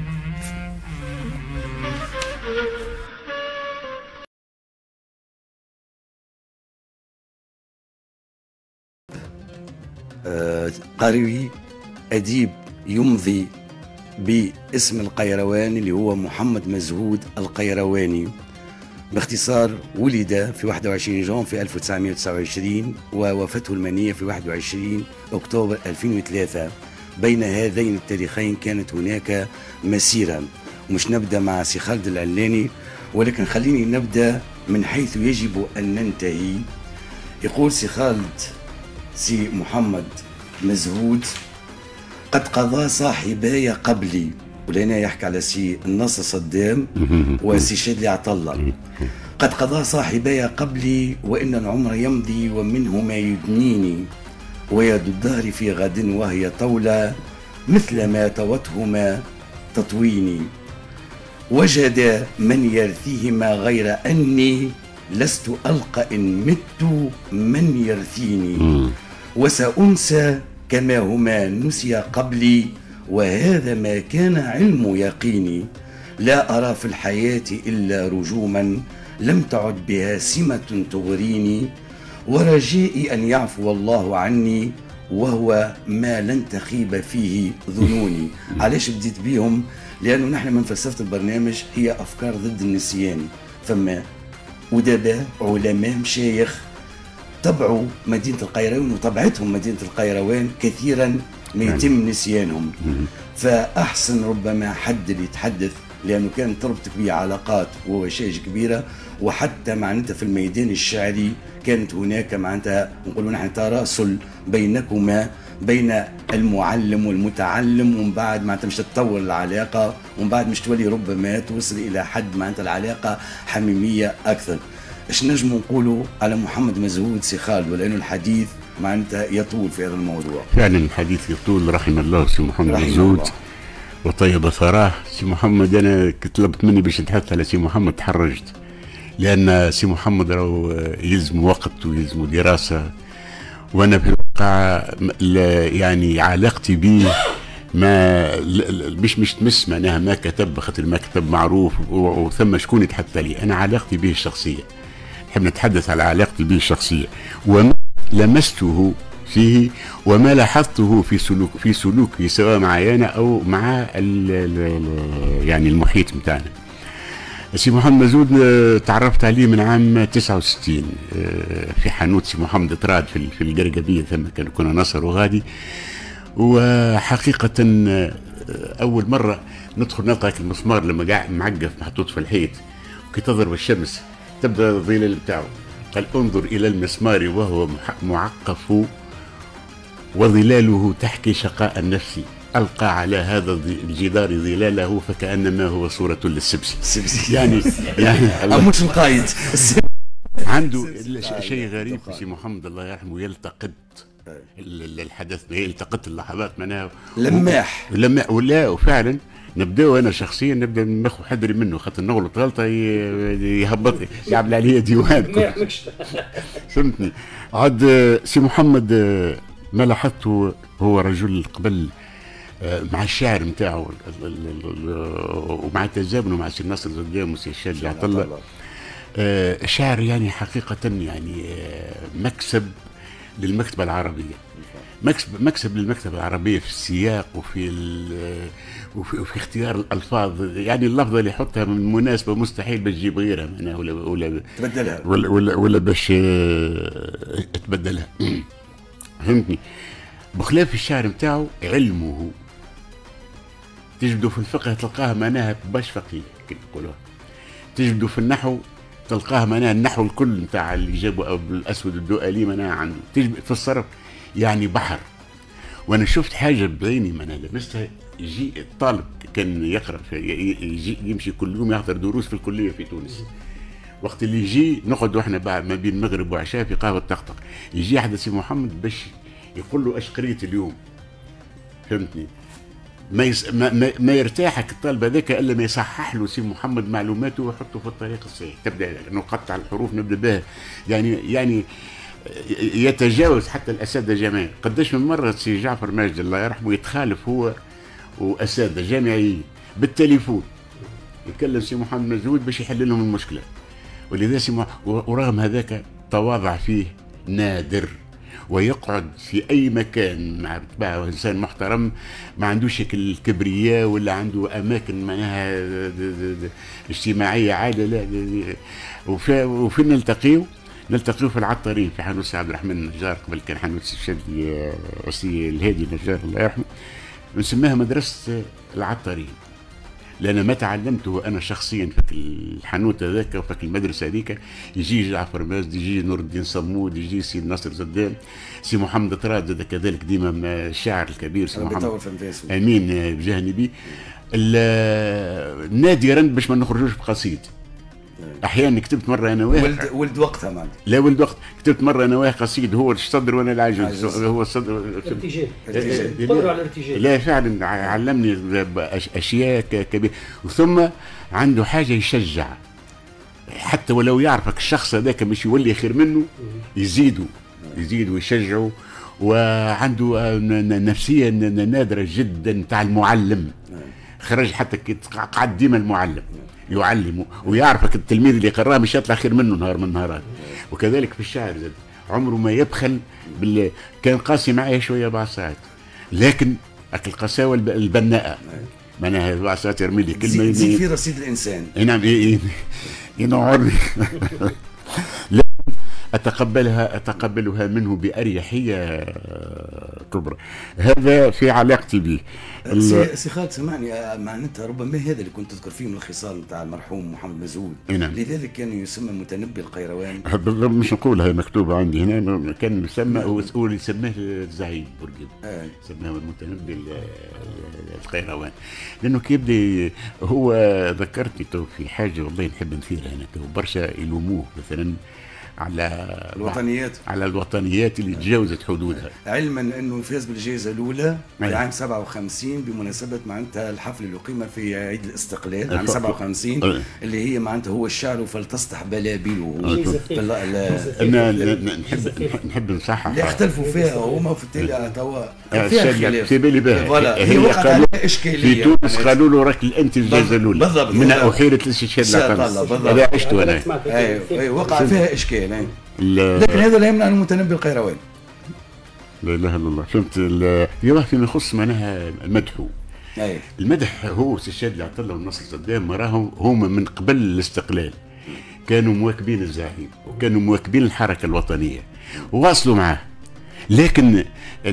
قارئ أديب يمضي باسم القيرواني اللي هو محمد مزهود القيرواني. باختصار ولد في 21 جون في 1929 ووفاته المنية في 21 أكتوبر 2003. بين هذين التاريخين كانت هناك مسيرة، ومش نبدأ مع سي خالد العلاني، ولكن خليني نبدأ من حيث يجب أن ننتهي. يقول سي خالد سي محمد مزهود: قد قضى صاحباي قبلي، ولهنا يحكي على سي الناصر صدام وسي شادلي عطله. قد قضى صاحباي قبلي وإن العمر يمضي ومنهما يدنيني، ويد الدهر في غد وهي طولة مثل ما توتهما تطويني. وجد من يرثيهما غير أني لست ألقى إن مت من يرثيني، وسأنسى كما هما نسي قبلي، وهذا ما كان علم يقيني. لا أرى في الحياة إلا رجوما لم تعد بها سمة تغريني، ورجائي أن يعفو الله عني وهو ما لن تخيب فيه ظنوني. علاش بديت بيهم؟ لأنه نحن من فلسفة البرنامج هي أفكار ضد النسيان. فما أدباء علماء مشايخ تبعوا مدينة القيروان وطبعتهم مدينة القيروان كثيرا ما يتم نسيانهم. فأحسن ربما حد اللي يتحدث، لأنه كانت تربطك به علاقات ووشائج كبيرة، وحتى معناتها في الميدان الشعري كانت هناك معناتها نقولوا نحن تراسل بينكما، بين المعلم والمتعلم، ومن بعد معناتها مش تتطور العلاقة، ومن بعد مش تولي ربما توصل إلى حد معناتها العلاقة حميمية أكثر. ايش نجم نقولوا على محمد مزهود سي خالد، ولأنه الحديث معناتها يطول في هذا الموضوع؟ فعلا الحديث يطول. رحم الله سي محمد مزهود وطيب ثراه. سي محمد أنا طلبت مني باش نتحدث على سي محمد، تحرجت، لأن سي محمد راهو يلزم وقت ويلزم دراسة، وأنا في الواقع يعني علاقتي به ما مش تمس معناها ما كتب، خاطر ما كتب معروف وثم شكون يتحدث لي. أنا علاقتي به الشخصية، نحب نتحدث على علاقتي به الشخصية وما لمسته فيه وما لاحظته في سلوكه سواء معي أنا أو مع يعني المحيط متاعنا. سي محمد مزهود تعرفت عليه من عام 69 في حانوت سي محمد طراد في القرقبية، ثم كنا نصر وغادي. وحقيقة أول مرة ندخل نلقى المسمار لما قاعد معقف محطوط في الحيط، وكي تضرب الشمس تبدأ الظلال بتاعه. قال: انظر إلى المسمار وهو معقف وظلاله تحكي شقاء النفس، ألقى على هذا الجدار ظلاله فكأنما هو صورة للسبسي. يعني مش القايد عنده شيء غريب في سي محمد الله يرحمه، يلتقط الحدث، يلتقط اللحظات معناها لماح ولا. وفعلا نبداو انا شخصيا نبدا ناخذ حذري منه، خاطر نغلط غلطه يهبط يعمل عليا ديوان. فهمتني؟ عاد سي محمد ما لاحظته هو رجل قبل مع الشعر نتاعو ومع تزامنه مع سي ناصر صدام وسي شادلي عطله. الشعر يعني حقيقة يعني مكسب للمكتبة العربية، مكسب للمكتبة العربية في السياق وفي اختيار الألفاظ. يعني اللفظة اللي يحطها من مناسبة مستحيل باش تجيب غيرها معناها ولا تبدلها ولا باش تبدلها. فهمتني؟ بخلاف الشعر نتاعو علمه تجده في الفقه تلقاه معناها باش فقيه كي نقولوها، تجده في النحو تلقاه معناها النحو الكل نتاع اللي جابوا الاسود الدؤلي معناها عنده، تجد في الصرف يعني بحر. وانا شفت حاجه بعيني معناها لمستها. يجي الطالب كان يقرا يجي يمشي كل يوم يحضر دروس في الكليه في تونس، وقت اللي يجي نقعد احنا بعد ما بين المغرب وعشاء في قهوه طقطق، يجي احد سي محمد باش يقول له اش قريت اليوم. فهمتني؟ ما يرتاحك الطالب هذاك الا ما يصحح له سي محمد معلوماته ويحطه في الطريق الصحيح. تبدا نقطع الحروف نبدا بها يعني يتجاوز حتى الاساتذه جامعيين. قداش من مره سي جعفر ماجد الله يرحمه يتخالف هو واساتذه جامعيين بالتليفون، يكلم سي محمد مزهود باش يحل لهم المشكله. ولذا ورغم هذاك تواضع فيه نادر، ويقعد في اي مكان مع تبعه انسان محترم، ما عندوش الكبرياء ولا عنده اماكن معناها اجتماعيه عاليه، لا. وفين نلتقيو في العطارين في حانوت سي عبد الرحمن النجار، قبل كان حانوت الشادلي سي الهادي النجار الله يرحمه، بنسميها مدرسه العطارين. لان ما تعلمته انا شخصيا في الحانوت هذاك وفي المدرسه هذيك. يجي جعفر مازن، يجي نور الدين صمود، يجي سي ناصر زدان، سي محمد طراد زاد كذلك ديما الشاعر الكبير سي محمد امين بجهني بي. نادرا باش ما نخرجوش بقصيد. احيانا كتبت مره انا واه ولد وقتها معناتها لا ولد وقت، كتبت مره انا واه قصيد هو الصدر وانا العجوز. هو الصدر ارتجال قدروا على الارتجال. لا فعلا علمني اشياء كبيره. ثم عنده حاجه يشجع، حتى ولو يعرفك الشخص هذاك مش يولي خير منه يزيدوا ويشجعوا. وعنده نفسيه نادره جدا تاع المعلم. خرج حتى قعد ديما المعلم يعلمه ويعرفك التلميذ اللي قراه مش يطلع خير منه نهار من النهارات. وكذلك في الشعر زاد عمره ما يبخل كان قاسي معايا شويه بعض ساعات، لكن القساوه البناءه معناها بعض ساعات يرمي لي كلمه يزيد في رصيد الانسان. نعم ينعرني أتقبلها منه بأريحية كبرى. هذا في علاقتي به. سي خالد سمعني، معناتها ربما هذا اللي كنت تذكر فيه من الخصال نتاع المرحوم محمد مزود. نعم. لذلك كان يسمى متنبي القيروان. مش نقولها مكتوبة عندي هنا، كان يسمى هو اللي سماه الزعيم بورقيب. سماه المتنبي القيروان، لأنه كيبدا هو ذكرتني تو في حاجة والله نحب نثيرها هنا. تو برشا يلوموه مثلا على الوطنيات اللي تجاوزت حدودها، علما انه فاز بالجائزه الاولى في عام 57 بمناسبه معناتها الحفل اللي اقيم في عيد الاستقلال عام 57 اللي هي معناتها هو الشعر فلتصطح بلابله. نحب نصحح اللي اختلفوا فيها هما في التالي توا في بالي بها. هي وقعت عليها اشكاليه في تونس قالوا له راك انت الجائزه الاولى من احيله الاستشهاد العقل. هذا عشته انا. ايوه وقع فيها اشكال. لكن هذا لا يمنع المتنبي القيروان. لا اله الا الله. فهمت فيما يخص معناها المدح. المدح هو استشهاد العطله والنصر صدام راهم هما من قبل الاستقلال كانوا مواكبين الزعيم وكانوا مواكبين الحركه الوطنيه وواصلوا معاه، لكن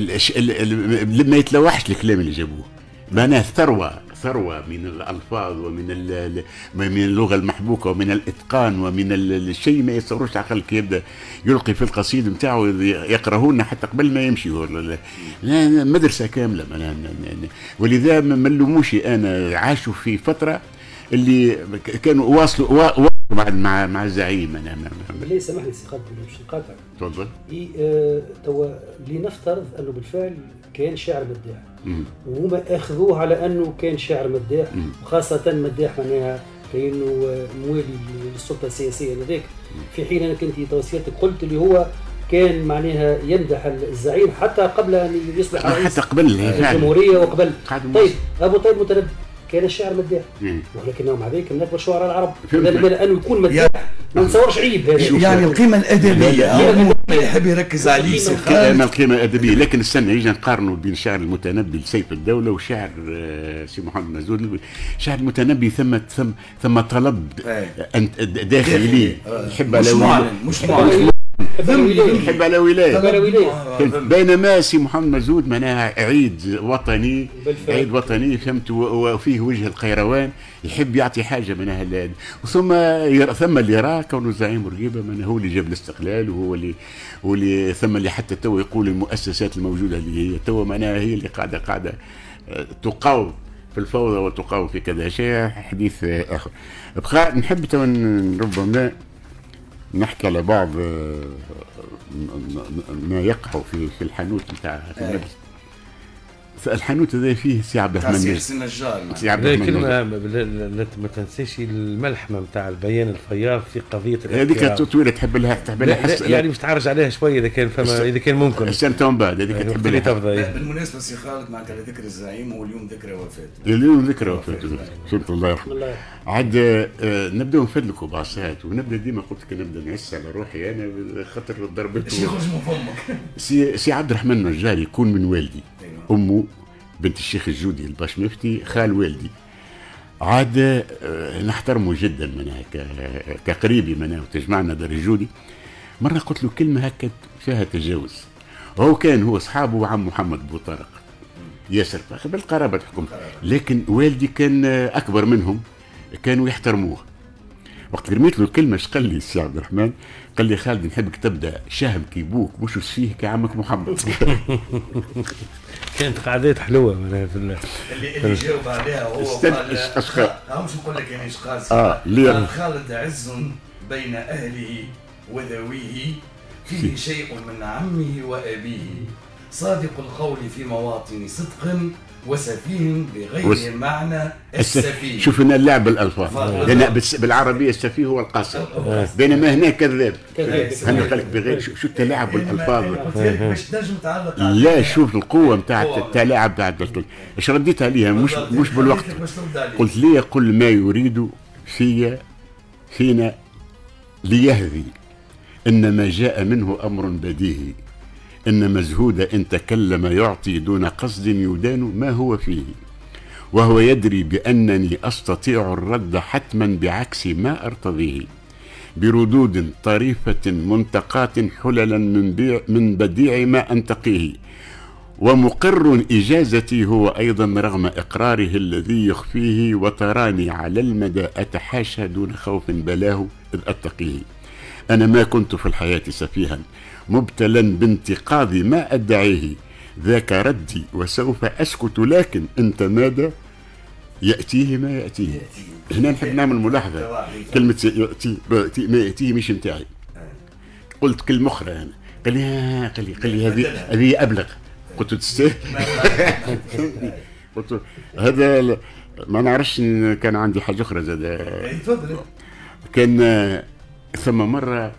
ما يتلوحش الكلام اللي جابوه. معناه ثروة من الألفاظ ومن اللغة المحبوكة ومن الإتقان ومن الشيء ما يتصوروش عقل كي يبدأ يلقي في القصيد نتاعو يقرهون حتى قبل ما يمشي. مدرسة كاملة. ولذا ما نلوموش أنا، عاشوا في فترة اللي كانوا واصلوا بعد مع الزعيم. بالله سامحني سي خالد باش نقاطعك. تفضل. توا لنفترض انه بالفعل كان شاعر مداح وهما اخذوه على انه كان شاعر مداح، وخاصه مداح معناها كانه موالي للسلطه السياسيه هذاك، في حين انك انت توصيتك قلت اللي هو كان معناها يمدح الزعيم حتى قبل ان يصبح رئيس حتى قبل الجمهوريه وقبل. طيب ابو طيب متنبي كان الشاعر مداح، ولكنه مع ذلك من اكبر شعراء العرب. لانه يكون مداح ما نتصورش عيب هذا. يعني القيمه الادبيه اللي يحب يركز عليه سي خالد. القيمه الادبيه. لكن استنى يجي نقارنوا بين شعر المتنبي لسيف الدوله وشعر سي محمد مزود. شعر المتنبي ثم طلب داخلي يحب على مش معلن يحب على ولايه. بينما سي محمد مزود معناها عيد وطني فهمت، وفيه وجه القيروان يحب يعطي حاجه منها. ثم اللي راه كونه زعيم بورقيبه من هو اللي جاب الاستقلال، وهو اللي ثم اللي حتى تو يقول المؤسسات الموجوده اللي هي تو معناها هي اللي قاعده تقاوم في الفوضى وتقاوم في كذا شيء. حديث اخر بقى نحب تو ربما نحكي على بعض ما يقع في الحانوت نتاع المدرسة. الحانوت هذا فيه سي عبد الرحمن كلمة ما تنسيش الملحمة نتاع البيان الفياض في قضية هذيك طويلة تحب لها يعني مش تعرج عليها شوية إذا كان ممكن السنة من بعد هذيك تحب لها. بالمناسبة سي خالد معناتها على ذكر الزعيم واليوم ذكرى وفاته. اليوم ذكرى وفاته شفت الله يرحمه. عاد نبدا نفدلكوا بعض الساعات ونبدا ديما قلت لك نبدا نعس على روحي انا خاطر ضربته. ايش يخرج من فمك؟ سي عبد الرحمن النجار يكون من والدي. امه بنت الشيخ الجودي الباش مفتي خال والدي. عاد نحترمه جدا منها كقريبي منها وتجمعنا دار الجودي. مره قلت له كلمه هكا فيها تجاوز. هو كان اصحابه وعم محمد بوطارق ياسر بالقرابه تحكم. لكن والدي كان اكبر منهم، كانوا يحترموه. وقت رميت له الكلمه اش قال لي السي عبد الرحمن؟ قال لي خالد نحبك تبدا شهم كي بوك مش فيه كعمك محمد. كانت قعدات حلوه معناها في اللي جاوب عليها هو قال مش نقول لك يعني ايش قال خالد عز بين اهله وذويه فيه شيء من عمه وابيه صادق القول في مواطن صدق وسفيه بغير معنى السفيه. شوف هنا اللعب الالفاظ، هنا بالعربيه السفيه هو القاصر، بينما هنا كذاب. انا قال لك بغير شو التلاعب بالالفاظ. لا شوف القوه نتاع التلاعب تاع ايش رديت عليها مش بالوقت. قلت لي قل ما يريد فينا ليهذي انما جاء منه امر بديهي إن مزهود إن تكلم يعطي دون قصد يدان ما هو فيه، وهو يدري بأنني أستطيع الرد حتما بعكس ما أرتضيه، بردود طريفة منتقاة حللا من بديع ما أنتقيه، ومقر إجازتي هو أيضا رغم إقراره الذي يخفيه، وتراني على المدى أتحاشى دون خوف بلاه إذ أتقيه. أنا ما كنت في الحياة سفيها مبتلا بانتقاض ما أدعيه، ذاك ردي وسوف أسكت، لكن إن تمادى يأتيه ما يأتيه. هنا نحب نعمل ملاحظة، كلمة يأتي ما يأتيه مش نتاعي. قلت كلمة أخرى أنا، قال لي هذه أبلغ. قلت تستاهل. قلت هذا ما نعرفش إن كان عندي حاجة أخرى زاد. كان ثم مرة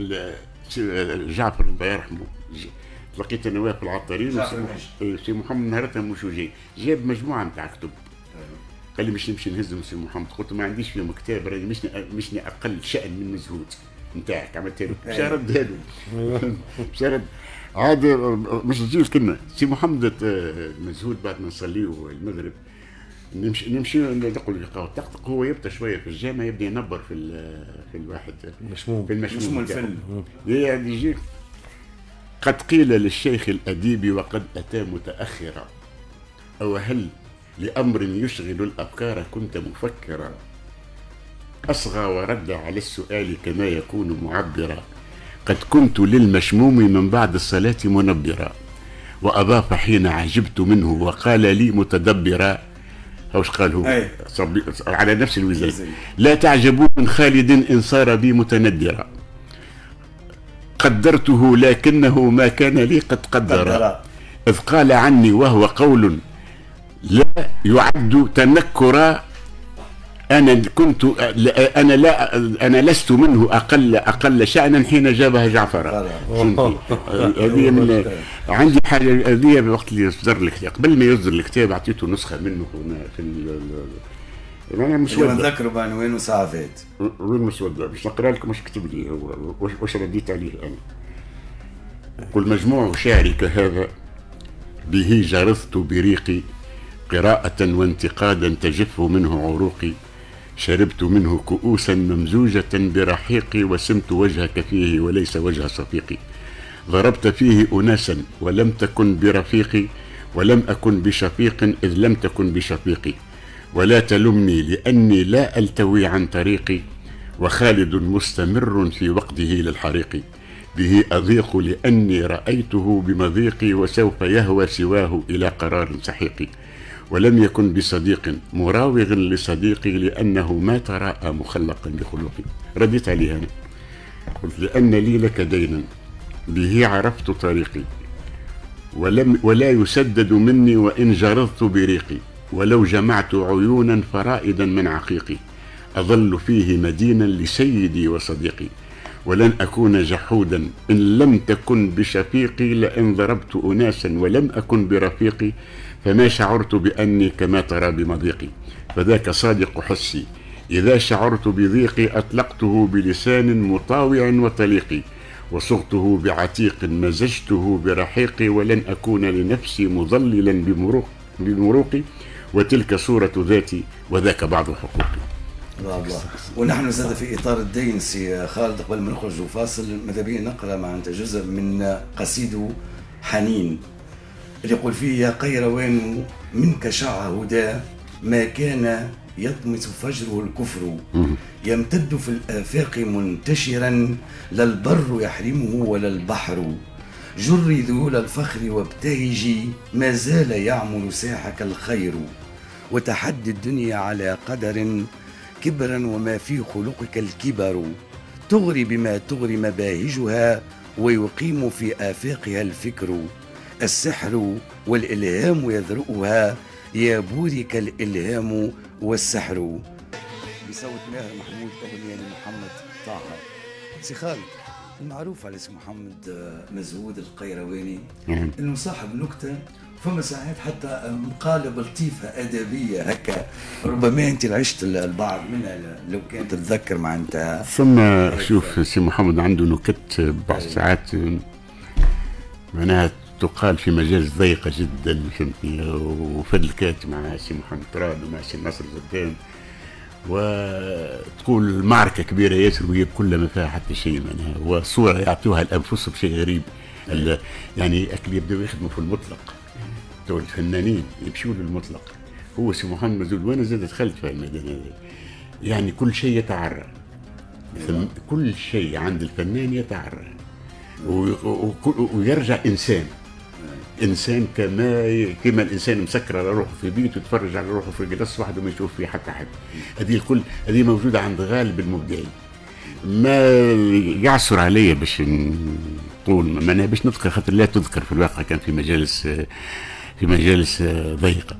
جعفر الله يرحمه لقيت انا واقف العطارين سي محمد نهارتها مش جاي، جاب مجموعه نتاع كتب. قال لي مش نمشي نهزهم سي محمد. قلت ما عنديش فيهم كتاب، راني مشني اقل شأن من مزهود نتاعك. عملت له باش ردها له باش رد عاد مش تجي الكلمه. سي محمد مزهود بعد ما نصليو المغرب نمشي نقول لقاء طقطق، هو يبدا شويه في الجامع يبدا ينبر في الواحد المشموم في الفن يعني يجي. قد قيل للشيخ الأديب وقد أتى متأخرا، أو هل لأمر يشغل الأفكار كنت مفكرا، أصغى ورد على السؤال كما يكون معبرا، قد كنت للمشموم من بعد الصلاة منبرا، وأضاف حين عجبت منه وقال لي متدبرا. هوش قال هو على نفس الوزن، لا تعجبوا من خالد إن صار بي متندرا، قدرته لكنه ما كان لي قد قدر، إذ قال عني وهو قول لا يعد تنكرا، أنا لست منه أقل شأنا حين جابها جعفر. هذه من عندي حاجة هذه بوقت اللي يصدر الكتاب، قبل ما يصدر الكتاب أعطيته نسخة منه في أنا مسودة نذكره بعنوانه سعفات. وين مسودة باش نقرأ لكم واش كتب لي واش رديت عليه أنا. قل مجموع شعرك هذا به جرثت بريقي، قراءة وانتقادا تجف منه عروقي، شربت منه كؤوسا ممزوجة برحيقي، وسمت وجهك فيه وليس وجه صفيقي، ضربت فيه أناسا ولم تكن برفيقي، ولم أكن بشفيق إذ لم تكن بشفيقي، ولا تلمني لأني لا ألتوي عن طريقي، وخالد مستمر في وقته للحريق، به أضيق لأني رأيته بمضيقي، وسوف يهوى سواه إلى قرار سحيقي، ولم يكن بصديق مراوغ لصديقي، لأنه ما تراءى مخلقا بخلقي. رديت عليه أنا قلت لأن لي لك دينا به عرفت طريقي، ولا يسدد مني وإن جرذت بريقي، ولو جمعت عيونا فرائدا من عقيقي، أظل فيه مدينا لسيدي وصديقي، ولن أكون جحودا إن لم تكن بشفيقي، لئن ضربت أناسا ولم أكن برفيقي، فما شعرت بأني كما ترى بمضيقي، فذاك صادق حسي، إذا شعرت بضيقي أطلقته بلسان مطاوع وطليقي، وصغته بعتيق مزجته برحيقي، ولن أكون لنفسي مضللا بمروقي، وتلك صورة ذاتي وذاك بعض حقوقي. الله. ونحن زاد في إطار الدين سي خالد، قبل ما نخرج فاصل ماذا بينا نقرأ مع أنت جزء من قصيده حنين. اللي يقول فيه يا قيروان منك شع هدى ما كان يطمس فجره الكفر يمتد في الآفاق منتشرا لا البر يحرمه ولا البحر جري ذيول الفخر وابتهجي ما زال يعمل ساحك الخير وتحدي الدنيا على قدر كبرا وما في خلقك الكبر تغري بما تغري مباهجها ويقيم في آفاقها الفكر السحر والإلهام يذرؤها يا بورك الإلهام والسحر. بصوت ماهر محمود أغنية لمحمد طه. سي خالد، المعروف على سي محمد مزهود القيرواني انه صاحب نكته، فما ساعات حتى مقالب لطيفه ادبيه هكا، ربما انت عشت البعض منها لو كان تتذكر معناتها. ثم شوف سي محمد عنده نكت بعض ساعات معناها تقال في مجال ضيقه جدا، فهمتني، وفدلكات مع سي محمد تراد ومع سي نصر زدان، وتقول المعركة كبيرة ياسر وهي كلها ما فيها حتى شيء منها، وصورة يعطوها لأنفسهم شيء غريب. يعني أكل يبدأوا يخدموا في المطلق، تو الفنانين يمشوا للمطلق. هو سي محمد مزود وأنا زاد دخلت في الميدان هذا، يعني كل شيء يتعرى، كل شيء عند الفنان يتعرى ويرجع إنسان كما الإنسان مسكر على روحه في بيته يتفرج على روحه في جلس واحد وما يشوف فيه حتى حد. هذه الكل هذه موجودة عند غالب المبدعين. ما يعصر علي باش نقول ما باش نذكر، خاطر لا تذكر في الواقع، كان في مجالس ضيقة.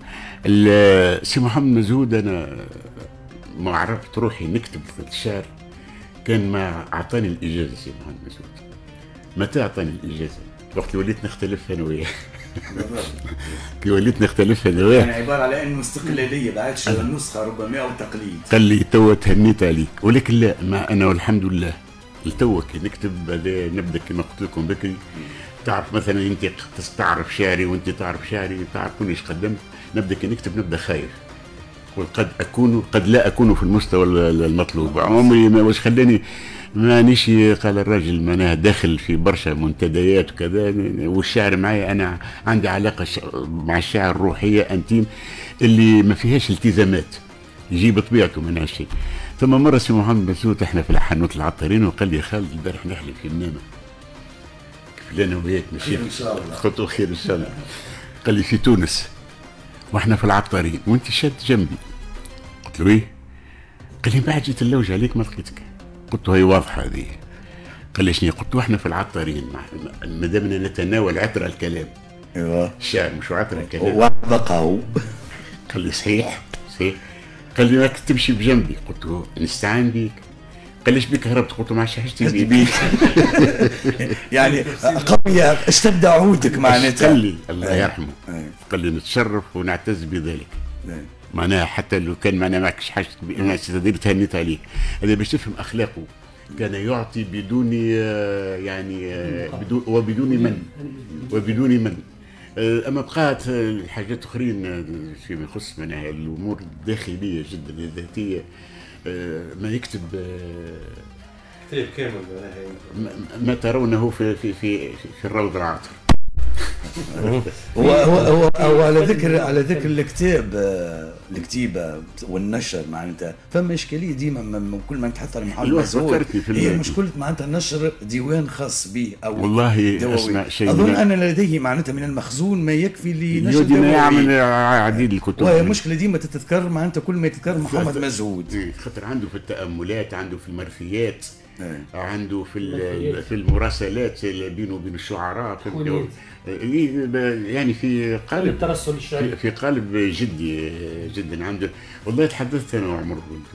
سي محمد مزهود أنا ما عرفت روحي نكتب الشعر كان ما أعطاني الإجازة. سي محمد مزهود متى أعطاني الإجازة؟ وقت اللي وليت نختلف انا وياه. كي وليت نختلف انا وياه يعني عباره على انه استقلاليه بعدش النسخه ربما او تقليد. قال لي توا تهنيت عليك، ولكن لا، ما انا والحمد لله لتوا كي نكتب نبدا كما قلت لكم بكري. تعرف مثلا انت تعرف شعري وانت تعرف شعري، تعرفوني ايش قدمت. نبدا كي نكتب نبدا خايف، قد لا اكون في المستوى المطلوب. عمري ما واش خلاني مانيش، قال الراجل معناها داخل في برشا منتديات وكذا، والشعر معي انا عندي علاقه مع الشعر روحيه انتيم اللي ما فيهاش التزامات، يجي بطبيعته من هالشيء. ثم مره سي محمد مزهود احنا في الحانوت العطارين وقال لي خالد البارح نحلم في منامه كيف انا وياك مشيت خطوه خير ان شاء الله. قال لي في تونس واحنا في العطارين وانت شاد جنبي. قلت له ايه؟ قال لي بعد جيت نلوج عليك ما لقيتك. قلت له هي واضحه هذه. قال لي شنو؟ قلت له احنا في العطارين ما دامنا نتناول عطر الكلام. ايوه الشعر مش عطر الكلام. وافقه. قال لي صحيح. قال لي راك تمشي بجنبي. قلت له نستعان بيك. قال لي ايش بك هربت؟ قلت له ما عادش حاجتي بيك. يعني قويه استبدع عودك معناتها. قال لي الله يرحمه، قال لي نتشرف ونعتز بذلك. معناها حتى لو كان معناها معكش حاجه الناس تدير تهنيت عليك. هذا باش تفهم اخلاقه، كان يعطي بدون يعني وبدون من. اما بقات الحاجات اخرين فيما يخص معناها الامور الداخليه جدا الذاتيه. ما يكتب كتاب كامل ما ترونه في الروض العاطر. هو على ذكر الكتيبه والنشر معناتها فما اشكاليه ديما كل ما نتحط على محمد مزهود، هي مشكله معناتها نشر ديوان خاص به او والله اسمع شيء اظن انا لديه معناتها من المخزون ما يكفي لنشر ديواني يعمل عديد الكتب. وهي مشكله ديما تتذكر معناتها كل ما يتذكر محمد مزهود، خاطر عنده في التاملات، عنده في المرثيات، عنده في المراسلات بينه وبين الشعراء، يعني في قالب الترسل الشعري، في قالب جدي جدا عنده. والله تحدثت انا وعمر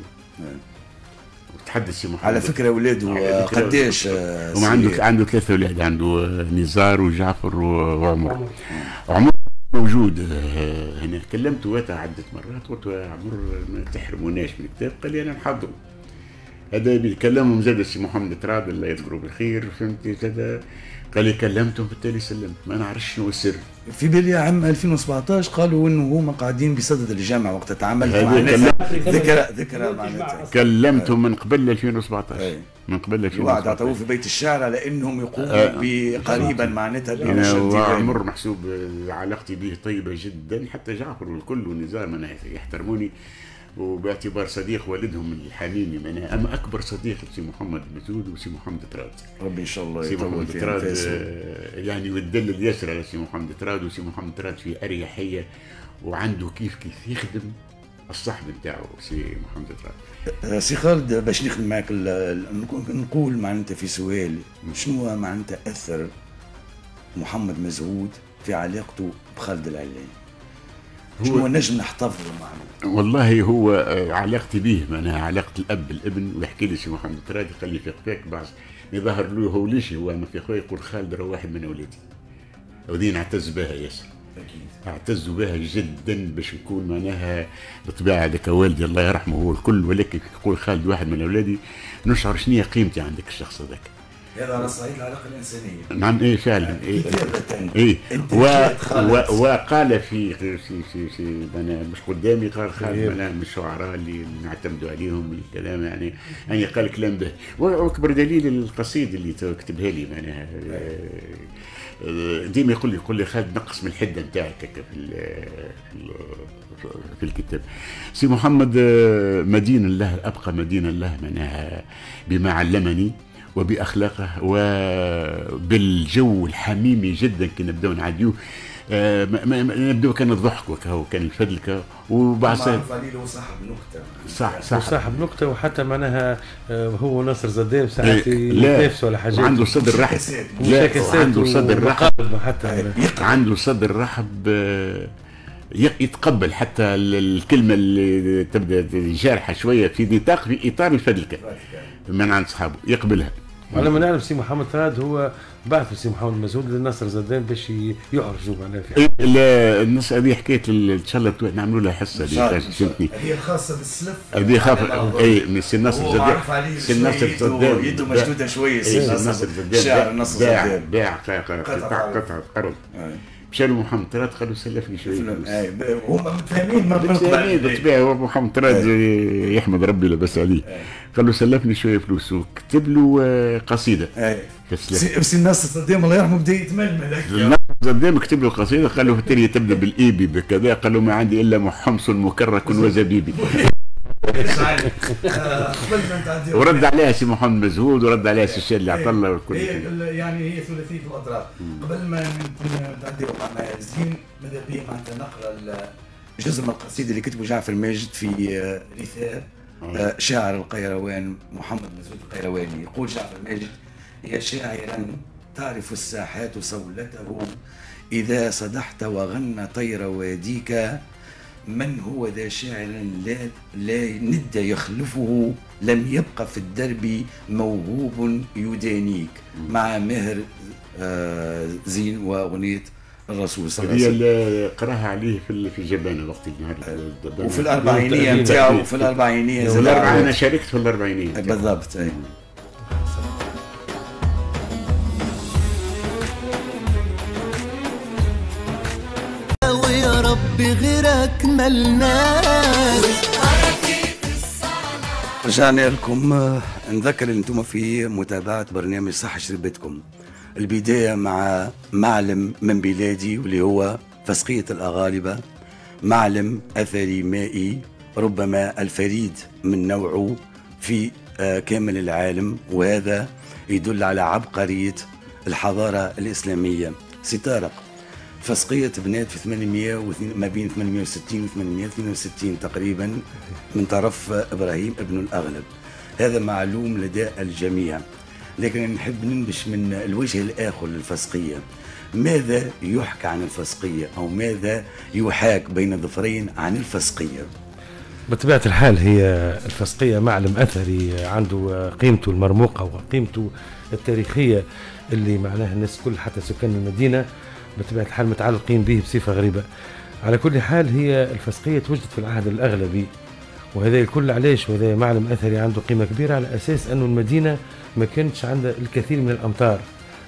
وتحدث سي محمد على فكره اولاده قداش؟ عنده 3 اولاد، عنده نزار وجعفر وعمر. عمر موجود هنا، كلمته وقتها عدة مرات قلت له يا عمر ما تحرموناش من الكتاب. قال لي انا نحضره. هذا بيكلمهم زاد سي محمد تراد الله يذكره بالخير، فهمتي كذا. قال لي كلمتهم بالتالي سلمت، ما نعرفش شنو السر. في بالي عام 2017 قالوا انه هما قاعدين بصدد الجامعه وقت تعاملت مع ذكرى معناتها كلمتهم من قبل 2017 من قبل 2017 الوعد عطوه في بيت الشعر على انهم يقوموا قريبا معناتها انا عمر محسوب علاقتي به طيبه جدا، حتى جعفر والكل والنزار يحترموني وباعتبار صديق والدهم الحميمي معناها. اما اكبر صديق سي محمد مزود وسي محمد طراد، ربي ان شاء الله سي محمد طراد يعني والدليل ياسر على سي محمد طراد. وسي محمد طراد في اريحيه وعنده كيف يخدم الصحب نتاعو سي محمد طراد. سي خالد باش نخدم معك نقول معناتها في سؤال، شنو معناتها اثر محمد مزهود في علاقته بخالد العلاني؟ شنو نجم نحتفظ معنا؟ والله هو علاقتي به معناها علاقه الاب بالابن. ويحكي لي سي محمد طراد قال لي فيك بعض يظهر له هو ليش هو ما في خويا يقول خالد راه واحد من اولادي، ودي نعتز بها ياسر. اعتز بها جدا باش نكون معناها بالطبيعه هذاك والدي الله يرحمه هو الكل، ولكن يقول خالد واحد من اولادي نشعر شنو هي قيمتي عندك الشخص هذاك. هذا على صعيد العلاقه الانسانيه. نعم ايه فعلا ايه وقال في انا مش قدامي قال خالد انا من الشعراء اللي نعتمدوا عليهم الكلام يعني قال كلام به. واكبر دليل القصيده اللي كتبها لي معناها ديما يقول لي خالد نقص من الحده نتاعك في الكتاب. سي محمد مدين له، ابقى مدينا له معناها بما علمني وبأخلاقه وبالجو الحميمي جدا. كي نبداو نعديو نبداو كان الضحك وكهو كان الفدلكه وبعد هو صاحب نكته صاحب نكته. وحتى معناها هو ناصر زدان ساعات يتنافسوا على حاجات. عنده صدر رحب. لا عنده صدر رحب حتى عنده صدر رحب يتقبل حتى الكلمه اللي تبدا جارحه شويه في نطاق في اطار الفدلكه من عند اصحابه يقبلها. على ما نعرف سي محمد طراد هو بعث سي محمد مزهود للناصر زدان باش يحرجوا معناها في النص هذه حكايه ان شاء الله نعملوا لها حصه هذه الخاصه بالسلف. هذه خاصه اي من سي النصر زدان. سي النصر زدان يده مشدوده شويه. سي النصر زدان شاعر النصر زدان باع قطعه ارض. مشى له محمد طراد قالوا سلفني شويه فلوس. هما متفاهمين بالطبيعه. هو محمد طراد يحمد ربي لبس عليه. قال له سلفني شويه فلوس وكتب له قصيده. سي الناصر صدام الله يرحمه بدا يتململ. الناصر صدام كتب له قصيده قال له بالتالي تبدا بالايبي بكذا. قال له ما عندي الا محمص مكرك وزبيبي. ورد عليها سي محمد مزهود ورد عليها سي الشال اللي عطا الله والكل. يعني هي ثلاثيه الاطراف. قبل ما نتعداو مع زين ماذا بيا معناتها نقرا جزء من القصيده اللي كتبه جعفر ماجد في رثاء شاعر القيروان محمد مزهود القيرواني. يقول جعفر ماجد: يا شاعرا تعرف الساحات صولته إذا صدحت وغنى طير واديك، من هو ذا شاعر لا ند يخلفه، لم يبق في الدرب موهوب يدانيك. مع مهر زين وأغنية الرسول صلى الله عليه وسلم. هي قراها عليه في الجبانة وقت النهار وفي الأربعينية نتاعو. في الأربعينية أنا شاركت في الأربعينية بالضبط. يا رب غيرك ملناش. رجعنا لكم. نذكر ان انتم في متابعه برنامج صح شربتكم. البدايه مع معلم من بلادي واللي هو فسقيه الاغالبه، معلم اثري مائي ربما الفريد من نوعه في كامل العالم، وهذا يدل على عبقريه الحضاره الاسلاميه. سي طارق، فسقية بنات في 800 ما بين 860 و 862 تقريبا من طرف إبراهيم ابن الأغلب. هذا معلوم لدى الجميع، لكن نحب ننبش من الوجه الآخر للفسقية. ماذا يحكى عن الفسقية أو ماذا يحاك بين الظفرين عن الفسقية؟ بطبيعة الحال هي الفسقية معلم أثري عنده قيمته المرموقة وقيمته التاريخية اللي معناها الناس كل حتى سكان المدينة بطبيعة الحال متعلقين به بصفة غريبة. على كل حال هي الفسقية توجد في العهد الأغلبي، وهذا الكل علاش؟ وهذا معلم أثري عنده قيمة كبيرة على أساس أنه المدينة ما كانتش عندها الكثير من الأمطار،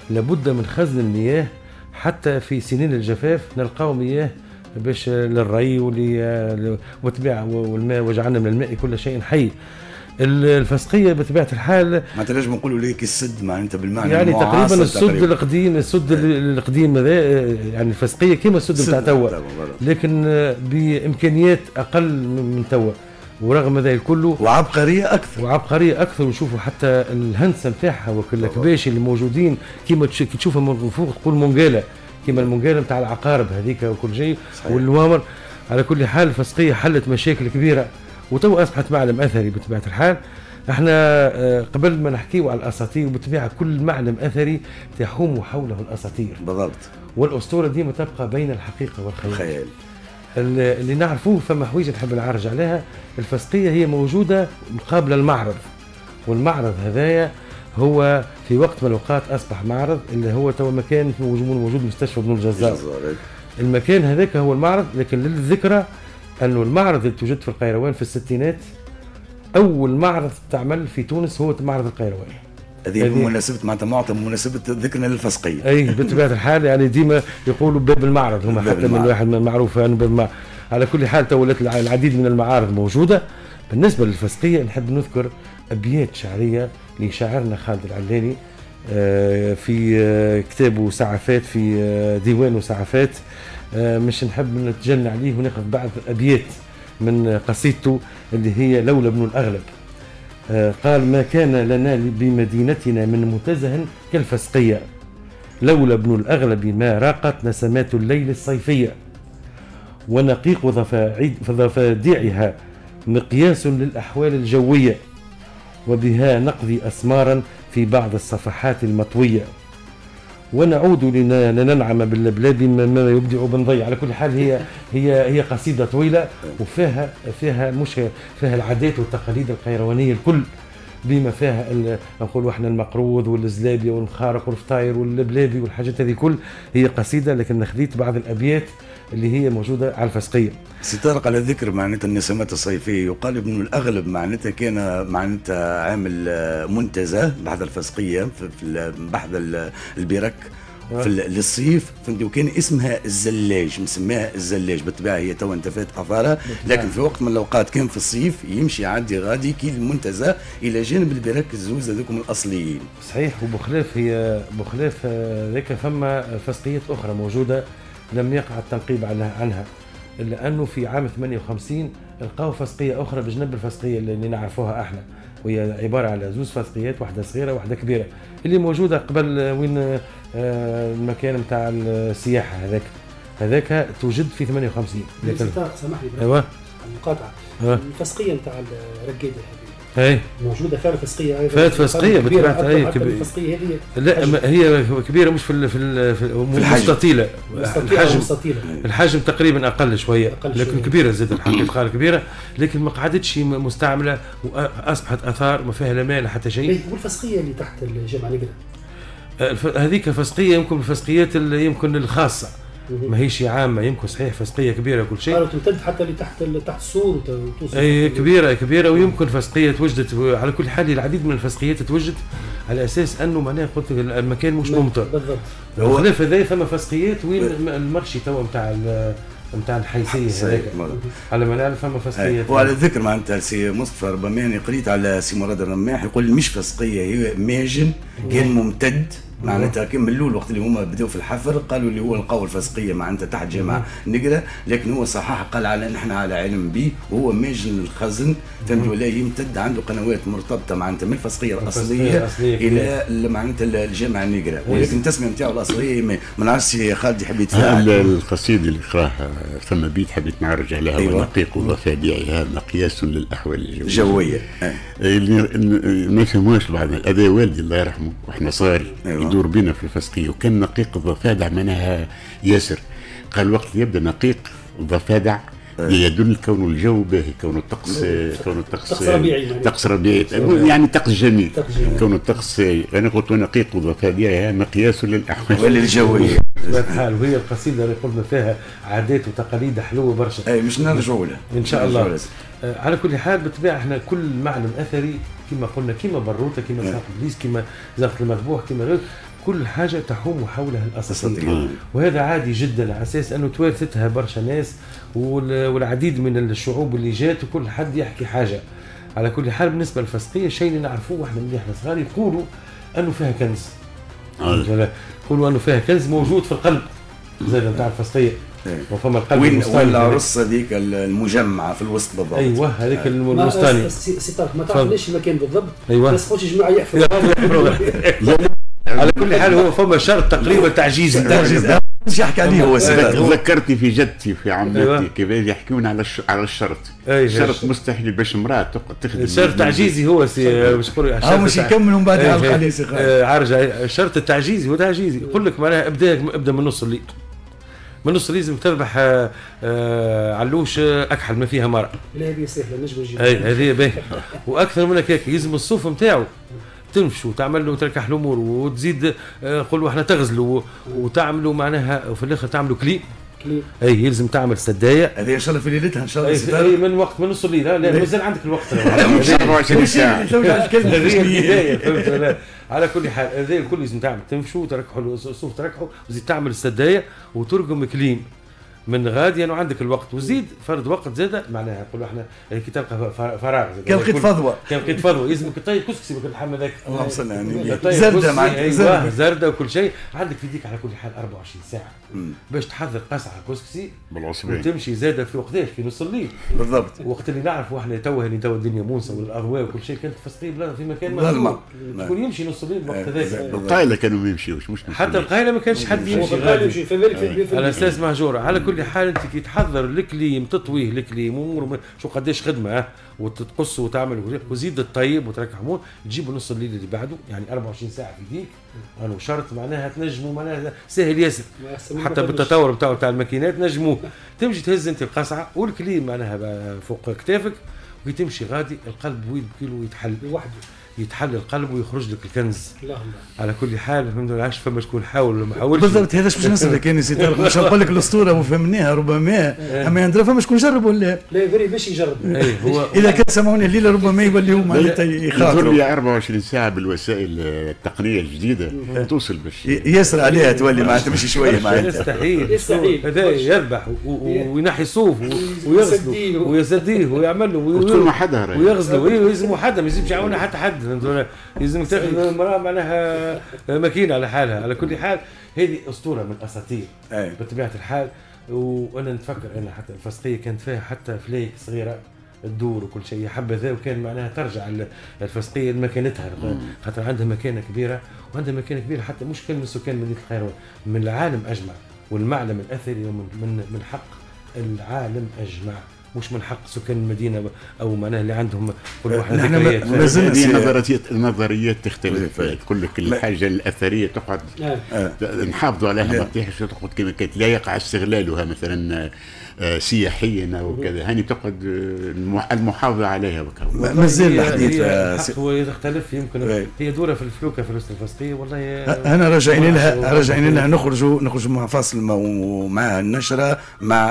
لابد من خزن المياه حتى في سنين الجفاف نلقاو مياه باش للري والطبيعة والماء، وجعلنا من الماء كل شيء حي. الفسقيه بطبيعه الحال ما تنجم نقولوا ليك السد معناتها بالمعنى يعني تقريبا السد القديم هذا يعني الفسقيه كما السد بتاع توا، لكن بامكانيات اقل من توا، ورغم ذلك كله وعبقريه اكثر. ونشوفوا حتى الهندسه نتاعها والكباشي اللي موجودين كيما تشوفها من فوق تقول منقاله، كيما المنقاله نتاع العقارب هذيك وكل شيء والوامر. على كل حال الفسقيه حلت مشاكل كبيره وتو اصبحت معلم اثري بطبيعه الحال. احنا قبل ما نحكيو على الاساطير بطبيعه كل معلم اثري تحوم حوله الاساطير بالضبط، والاسطوره ديما تبقى بين الحقيقه والخيال. اللي نعرفوه فما حويجه نحب نعرج عليها. الفسقيه هي موجوده مقابل المعرض، والمعرض هذايا هو في وقت من الاوقات اصبح معرض اللي هو تو مكان موجود مستشفى ابن الجزار. المكان هذاك هو المعرض. لكن للذكرى انه المعرض اللي توجد في القيروان في الستينات اول معرض تعمل في تونس هو معرض القيروان. هذه بمناسبه معناتها معطى بمناسبه ذكرنا للفسقيه. اي بطبيعه الحال يعني ديما يقولوا باب المعرض هم حتى من واحد معروف انه باب المعرض. على كل حال تولت العديد من المعارض موجوده. بالنسبه للفسقيه نحب نذكر ابيات شعريه لشاعرنا خالد العلاني في كتابه سعفات، في ديوانه سعفات. مش نحب نتجنى عليه وناخذ بعض ابيات من قصيدته اللي هي لولا ابن الاغلب. قال: ما كان لنا بمدينتنا من متزه كالفسقيه، لولا ابن الاغلب ما راقت نسمات الليل الصيفيه، ونقيق ضفادعها مقياس للاحوال الجويه، وبها نقضي اسمارا في بعض الصفحات المطويه، ونعود لننعم باللبلاب ما يبدع بنضيع. على كل حال هي قصيده طويله وفيها فيها العادات والتقاليد القيروانيه الكل، بما فيها نقولوا احنا المقروض والزلابيه والمخارق والفطاير واللبلابي والحاجات هذه كل. هي قصيده لكن خذيت بعض الابيات اللي هي موجوده على الفسقيه. ستارق على ذكر معناتها النسمات الصيفيه، يقال انه الاغلب معناتها كان معناتها عامل منتزه بحذا الفسقيه في بحذا البرك في للصيف، فهمتي، وكان اسمها الزلاج، مسماها الزلاج. بالطبيعه هي تو انتفت اثارها، لكن في وقت من الاوقات كان في الصيف يمشي يعدي غادي كي المنتزه الى جانب البرك الزوز هذوكم الاصليين. صحيح. وبخلاف ذاك فما فسقيات اخرى موجوده لم يقع التنقيب عنها، الا انه في عام 58 لقاو فسقيه اخرى بجنب الفسقيه اللي نعرفوها احنا، وهي عباره على زوز فسقيات، واحده صغيره واحده كبيره، اللي موجوده قبل وين المكان نتاع السياحه هذاك توجد في 58. لكن سامحني ايوه المقاطعه. الفسقيه نتاع الرقاده اي موجوده فعلا فسقيه ايضا، فات فسقيه بطبيعه. اي الفسقيه هذه لا هي كبيره مش في مستطيله. الحجم تقريبا اقل شويه، لكن كبيره زاد الحقيقه كبيره، لكن ما قعدتش مستعمله واصبحت اثار ما فيها لا مال حتى شيء. والفسقيه اللي تحت الجامعه نقرا هذيك فسقيه يمكن الفسقيات اللي يمكن الخاصه، ما هيش عامه. يمكن صحيح فسقيه كبيره كل شيء، قالوا تمتد حتى اللي تحت السور وتوصل. اي كبيره ويمكن فسقيه توجدت. على كل حال العديد من الفسقيات توجد على اساس انه معناها قلت المكان مش ممطر. بالضبط. وخلاف هذا فما فسقيات وين المرشي تو نتاع الحيسيه هذاك على ما نعرف فما فسقيات. وعلى ذكر معناتها سي مصطفى ربما انا قريت على سي مراد الرماح يقول مش فسقيه، هي ماجن كان ممتد معناتها كان من الاول وقت اللي هما بداوا في الحفر قالوا اللي هو لقاو الفسقيه معناتها تحت جامعه نقرا، لكن هو صحح قال على نحن على علم به، وهو ماجن الخزن فهمت ولا يمتد عنده قنوات مرتبطه معناتها من الفسقيه الاصليه الى معناتها الجامعه نقرا، ولكن التسميه نتاعو الاصليه ما نعرفش خالد يحب يتفاعل. القصيده اللي قراها ثم بيت حبيت نعرج عليها. أيوة. ونقيق ضفادعها مقياس للاحوال الجويه. اللي ما يفهموش بعض هذا والدي الله يرحمه واحنا صغار. أيوة. يدور بنا في الفسقيه، وكان نقيق الضفادع معناها ياسر. قال وقت يبدا نقيق الضفادع يدل كون الجو باهي، كون الطقس طقس ربيعي يعني طقس جميل. كون الطقس انا قلت نقيق الضفادع مقياس للاحوال الجويه. الحال وهي القصيده اللي قلنا فيها عادات وتقاليد حلوه برشا. اي مش نرجعوا لها ان شاء الله. على كل حال بالطبيعه احنا كل معلم اثري كما قلنا، كما بروته، كما ساق ابليس، كما زغط المذبوح، كما غير كل حاجة تحوم حولها الأساطير، وهذا عادي جدا على أساس أنه توارثتها برشا ناس والعديد من الشعوب اللي جات وكل حد يحكي حاجة. على كل حال بالنسبة للفسقية الشيء اللي نعرفوه احنا من احنا صغار يقولوا أنه فيها كنز، يقولوا أنه فيها كنز موجود في القلب زي نتاع الفسقية. وفما القلب وين العرص هذيك المجمعة في الوسط بالضبط. ايوه هذيك الوسطاني. سي طارق ما تعرفنيش المكان بالضبط. ايوه بس خوش جماعة يحفظوا. على كل حال هو فما شرط تقريبا تعجيزي. مش يحكي عليه هو ذكرتني في جدتي في عمتي كيفاش يحكون على الشرط. الشرط مستحيل باش امراه تخدم. الشرط تعجيزي هو مش يقولوا مش يكملوا من بعد على عارج الشرط التعجيزي هو تعجيزي. يقول لك معناها ابدا من نص الليل. من نص لازم تربح علوش اكحل ما فيها مرأة. لا هذه سهله نجم نجيب. اي هذه باهي. واكثر من هيك يلزم الصوف نتاعو تمشوا وتعمل له تركح الامور وتزيد قولوا احنا تغزلوا وتعملوا معناها وفي الاخر تعملوا كليب. اي يلزم تعمل سدايه. هذه ان شاء الله في ليلتها ان شاء الله. اي من وقت من نص الليل. لا مازال عندك الوقت. مش 24 ساعه. على كل حال هذا الكل لازم تعمل تمشوا تركحوا الصوف تركحوا وزيد تعمل السدايه وترقم كليم من غادي انه عندك الوقت وزيد فرد وقت زاده معناها نقولوا احنا كي تلقى فراغ كان لقيت فضوه يلزمك طيب كسكسي بك الحم هذاك اللهم صل على النبي زرده معناتها زرده وكل شيء عندك في ديك على كل حال 24 ساعه باش تحضر قصعه كسكسي بالعصبين وتمشي زاده في وقتاش في نص الليل بالضبط. وقت اللي نعرفوا احنا توا الدنيا مونسه والاضواء وكل شيء كانت فسقيه بلا في مكان مظلمه شكون يمشي نص الليل وقت هذاك. القايله كانوا ما يمشيوش مش حتى القايله ما كانش حد يمشي غادي على اساس مهجوره. على كل حال انت كي تحضر الكليم تطويه الكليم امور شو قداش خدمه وتتقص وتعمل وزيد الطيب وتركح امور تجيبوا نص الليل اللي بعده يعني 24 ساعه في ديك. انا شرط معناها تنجموا معناها سهل ياسر حتى بالتطور بتاع الماكينات نجموه. تمشي تهز انت القصعه والكليم معناها فوق كتافك وتمشي غادي القلب ويبكي ويتحل لوحده يتحل القلب ويخرج لك الكنز. على كل حال الحمد لله عاش فما شكون حاول ولا ما حاولش بالضبط. هذا باش نسالك كان سي طارق مش نقول لك الاسطوره وفهمناها ربما اما يندرى فما شكون جرب ولا لا فري باش يجرب. هو اذا كان سمعوني الليله ربما يولي هما يخاطروا لي 24 ساعه بالوسائل التقنيه الجديده توصل باش يسرى عليها تولي معناتها مش شويه معناتها يستحيل هذا يذبح وينحي صوف ويغسل ويسديه ويعمل له ويغسل ويلزم حدا ما يجيبش عاونه حتى حد لازم تاخذ المراه معناها ماكينه على حالها. على كل حال هذه اسطوره من الاساطير بطبيعه الحال. وانا نتفكر انا حتى الفسقيه كانت فيها حتى فليك صغيره الدور وكل شيء حبذا وكان معناها ترجع الفسقيه لمكانتها خاطر عندها مكانه كبيره وعندها مكانه كبيره حتى مش كان من سكان مدينه القاهره من العالم اجمع. والمعلم الاثري من حق العالم اجمع مش من حق سكان المدينه او معناها اللي عندهم كل واحد ذكريات. نظريات تختلف تقول لك الحاجه الاثريه تقعد نحافظوا عليها ما تطيحش تقعد كما كانت لا يقع استغلالها مثلا سياحيا او كذا هاني تقعد المحافظه عليها مازال الحديث هو يختلف يمكن هي دوره في الفلوكه في الفسقيه والله انا راجعين لها نخرجوا مع فاصل ومع النشره مع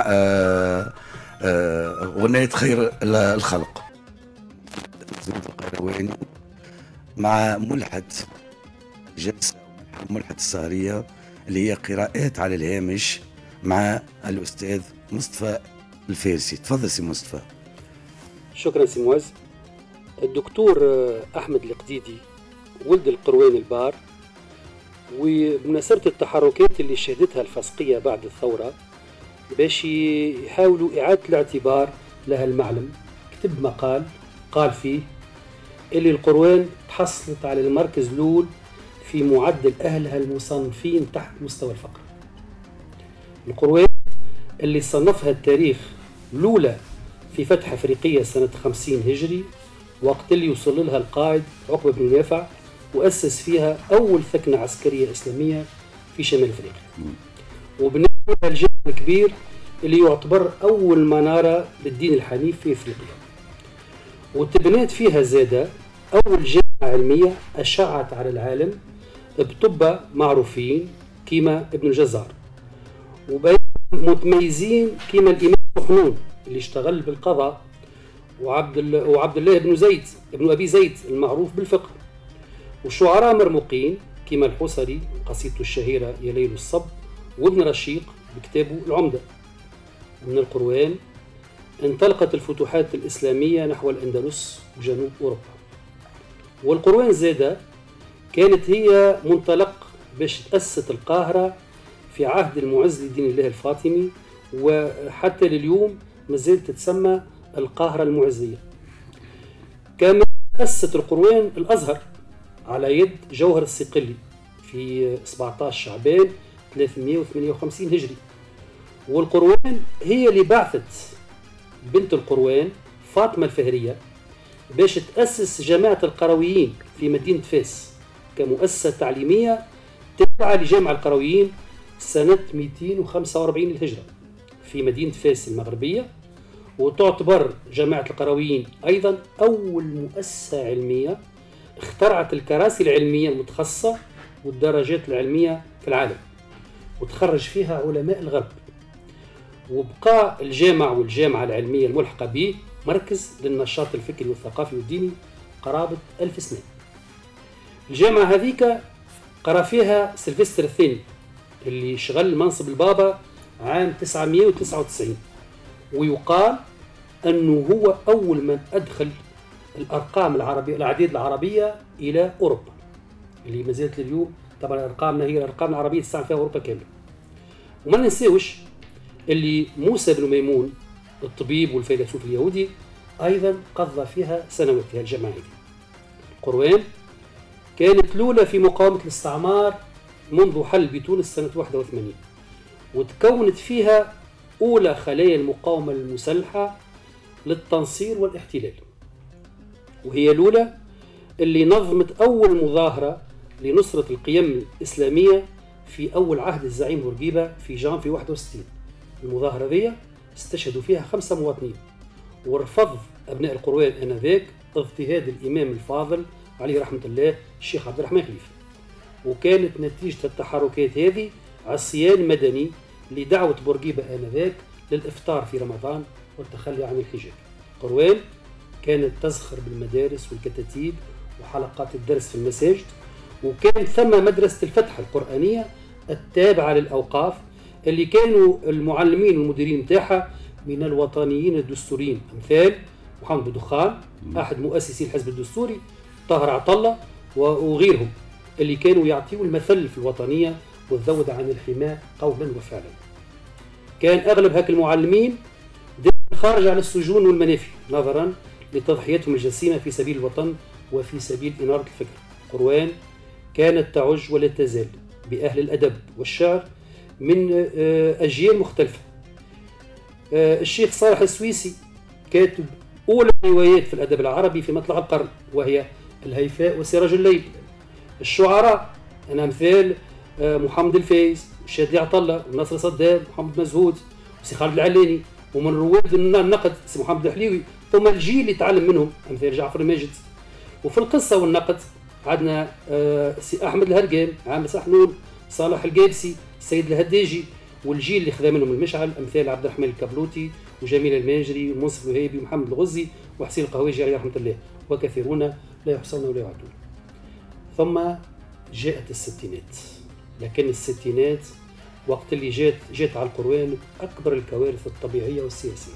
غنية خير الخلق القيرواني مع ملحد جلسة ملحد السهرية اللي هي قراءات على الهامش مع الأستاذ مصطفى الفارسي. تفضل سي مصطفى. شكرا سي معز. الدكتور أحمد القديدي ولد القروان البار وبمناسبة التحركات اللي شهدتها الفسقية بعد الثورة باش يحاولوا إعادة الاعتبار لها المعلم كتب مقال قال فيه اللي القروان تحصلت على المركز الأول في معدل أهلها المصنفين تحت مستوى الفقر. القروان اللي صنفها التاريخ الأولى في فتح أفريقيا سنة 50 هجري وقت اللي يوصل لها القائد عقبة بن نافع وأسس فيها أول ثكنة عسكرية إسلامية في شمال أفريقيا وبناء الجامع الكبير اللي يعتبر أول منارة للدين الحنيف في أفريقيا وتبنات فيها زادة أول جامعة علمية أشعت على العالم بطبة معروفين كيما ابن الجزار وبين متميزين كيما الإمام سحنون اللي اشتغل بالقضاء وعبد الله بن زيد ابن أبي زيد المعروف بالفقه وشعراء مرموقين كما الحصري قصيدته الشهيرة يا ليل الصب، وابن رشيق بكتابه العمدة. ومن القروان انطلقت الفتوحات الإسلامية نحو الأندلس وجنوب أوروبا. والقروان زادة كانت هي منطلق باش تأسست القاهرة في عهد المعز لدين الله الفاطمي، وحتى لليوم مازالت تتسمى القاهرة المعزية. كما أسست القروان الأزهر على يد جوهر الصقلي في 17 شعبان 358 هجري. والقروان هي اللي بعثت بنت القروان فاطمة الفهرية باش تأسس جماعة القرويين في مدينة فاس كمؤسسة تعليمية تابعة لجامع القرويين سنة 245 الهجرة في مدينة فاس المغربية. وتعتبر جماعة القرويين أيضا أول مؤسسة علمية اخترعت الكراسي العلمية المتخصصة والدرجات العلمية في العالم، وتخرج فيها علماء الغرب. وبقى الجامع والجامعة العلمية الملحقة به مركز للنشاط الفكري والثقافي والديني قرابة 1000 سنة. الجامعة هذيك قرا فيها سلفستر الثاني اللي شغل منصب البابا عام 999، ويقال أنه هو أول من أدخل الأرقام العربية الأعداد العربية إلى أوروبا، اللي ما زالت اليوم طبعا أرقامنا هي الأرقام العربية تستعمل فيها أوروبا كاملة. وما ننساوش اللي موسى بن ميمون الطبيب والفيلسوف اليهودي أيضا قضى فيها سنوات في الجامعة هذه. القروان كانت الأولى في مقاومة الاستعمار منذ حل بتونس سنة 81، وتكونت فيها أولى خلايا المقاومة المسلحة للتنصير والاحتلال، وهي الأولى اللي نظمت أول مظاهرة لنصرة القيم الإسلامية في أول عهد الزعيم بورقيبة في جانفي 61. المظاهرة ذي استشهدوا فيها 5 مواطنين، ورفض أبناء القروان آنذاك اضطهاد الإمام الفاضل عليه رحمة الله الشيخ عبد الرحمن خليفة. وكانت نتيجة التحركات هذه عصيان مدني لدعوة بورقيبة آنذاك للإفطار في رمضان والتخلي عن الحجاب. قروان كانت تزخر بالمدارس والكتاتيب وحلقات الدرس في المساجد، وكان ثم مدرسة الفتح القرآنية التابعة للأوقاف اللي كانوا المعلمين والمديرين متاعها من الوطنيين الدستوريين، أمثال محمد بدخان أحد مؤسسي الحزب الدستوري، طاهر عطلة وغيرهم اللي كانوا يعطيوا المثل في الوطنية والذود عن الحماة قولا وفعلا. كان أغلب هاك المعلمين خارج عن السجون والمنافي نظرا لتضحيتهم الجسيمة في سبيل الوطن وفي سبيل إنارة الفكر. قروان كانت تعج ولا تزال بأهل الأدب والشعر من أجيال مختلفة. الشيخ صالح السويسي كاتب أولى الروايات في الأدب العربي في مطلع القرن وهي الهيفاء وسراج الليل. الشعراء أنا أمثال محمد الفايز وشادلي عطلة وناصر صدام ومحمد مزهود وسي خالد العلاني، ومن رواد النقد سي محمد الحليوي، ثم الجيل اللي تعلم منهم أمثال جعفر الماجد. وفي القصة والنقد عندنا سي أحمد الهرقان، عامر سحنون، صالح القابسي، السيد الهداجي، والجيل اللي خذا منهم المشعل أمثال عبد الرحمن الكبلوتي وجميل الماجري ومنصف الوهيبي ومحمد الغزي وحسين القهويجي عليه رحمة الله، وكثيرون لا يحصون ولا يعدون. ثم جاءت الستينات، لكن الستينات وقت اللي جات على القروان أكبر الكوارث الطبيعية والسياسية.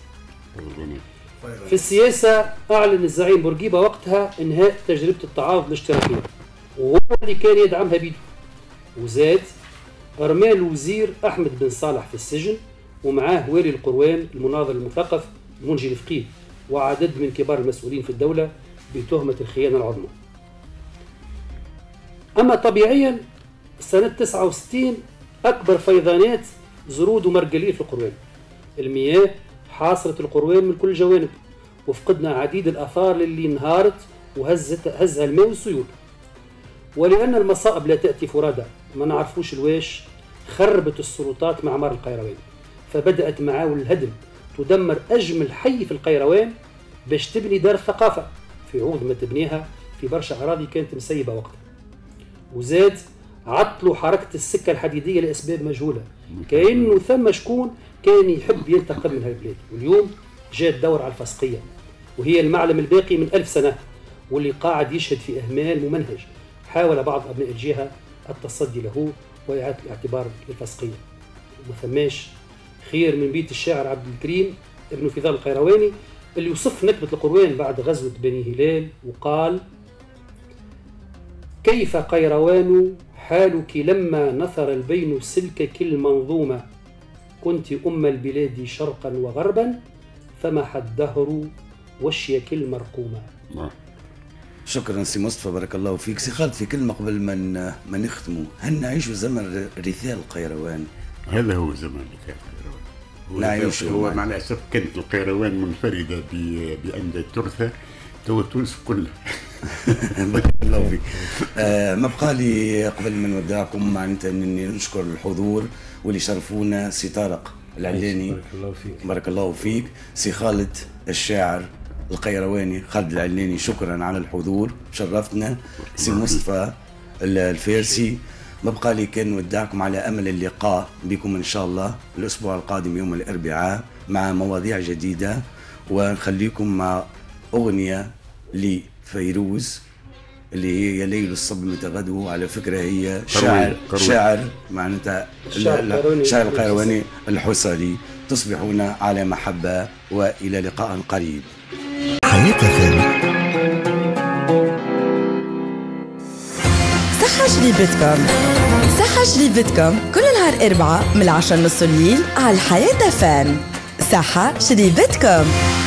في السياسة أعلن الزعيم بورقيبة وقتها إنهاء تجربة التعاضد الاشتراكية، وهو اللي كان يدعمها بيده. وزاد رمى الوزير أحمد بن صالح في السجن، ومعاه والي القروان المناضل المثقف منجي الفقيه وعدد من كبار المسؤولين في الدولة بتهمة الخيانة العظمى. أما طبيعيا سنة 69 أكبر فيضانات زرود ومرجلية في القروان. المياه حاصرت القروان من كل جوانب، وفقدنا عديد الآثار اللي انهارت وهزها الماء والسيول. ولأن المصائب لا تأتي فرادى، ما نعرفوش الواش، خربت السلطات معمار القيروان، فبدأت معاول الهدم تدمر أجمل حي في القيروان باش تبني دار الثقافة في عوض ما تبنيها في برشا أراضي كانت مسيبة وقتها. وزاد عطلوا حركة السكة الحديدية لأسباب مجهولة، كأنه ثم شكون كان يحب ينتقم من هالبلاد. واليوم جاء الدور على الفسقية، وهي المعلم الباقي من 1000 سنة واللي قاعد يشهد في إهمال ممنهج. حاول بعض أبناء الجهة التصدي له وإعادة الاعتبار للفسقية. وما ثماش خير من بيت الشاعر عبد الكريم ابن فضال القيرواني اللي وصف نكبة القروان بعد غزوة بني هلال وقال: كيف قيروان حالك لما نثر البين سلكك المنظومة، كنت أم البلاد شرقا وغربا فمح الدهر وشيك المرقومة. شكرا سي مصطفى، بارك الله فيك. سي خالد، في كلمة قبل ما نختموا، هل نعيش زمن رثاء القيروان؟ هذا هو زمن رثاء القيروان. نعيش هو مع الأسف كانت القيروان منفردة بأن ترثى تونس كلها. بارك الله فيك. ما بقى لي قبل ما نودعكم معناتها اني نشكر الحضور واللي شرفونا. سي طارق العلاني بارك الله فيك. بارك الله فيك. سي خالد الشاعر القيرواني خالد العلاني، شكرا على الحضور، شرفتنا. سي مصطفى الفارسي، ما بقى لي كان نودعكم على امل اللقاء بكم ان شاء الله الاسبوع القادم يوم الاربعاء مع مواضيع جديده، ونخليكم مع اغنيه لفيروز اللي هي ليل الصب متغدو. على فكره هي شاعر معناتها شاعر القيرواني الحصري. تصبحون على محبه والى لقاء قريب. حياة ثانية. صحة شريبتكم، صحة شريبتكم كل نهار 4 من 10:30 الليل على الحياة فان. صحة شريبتكم.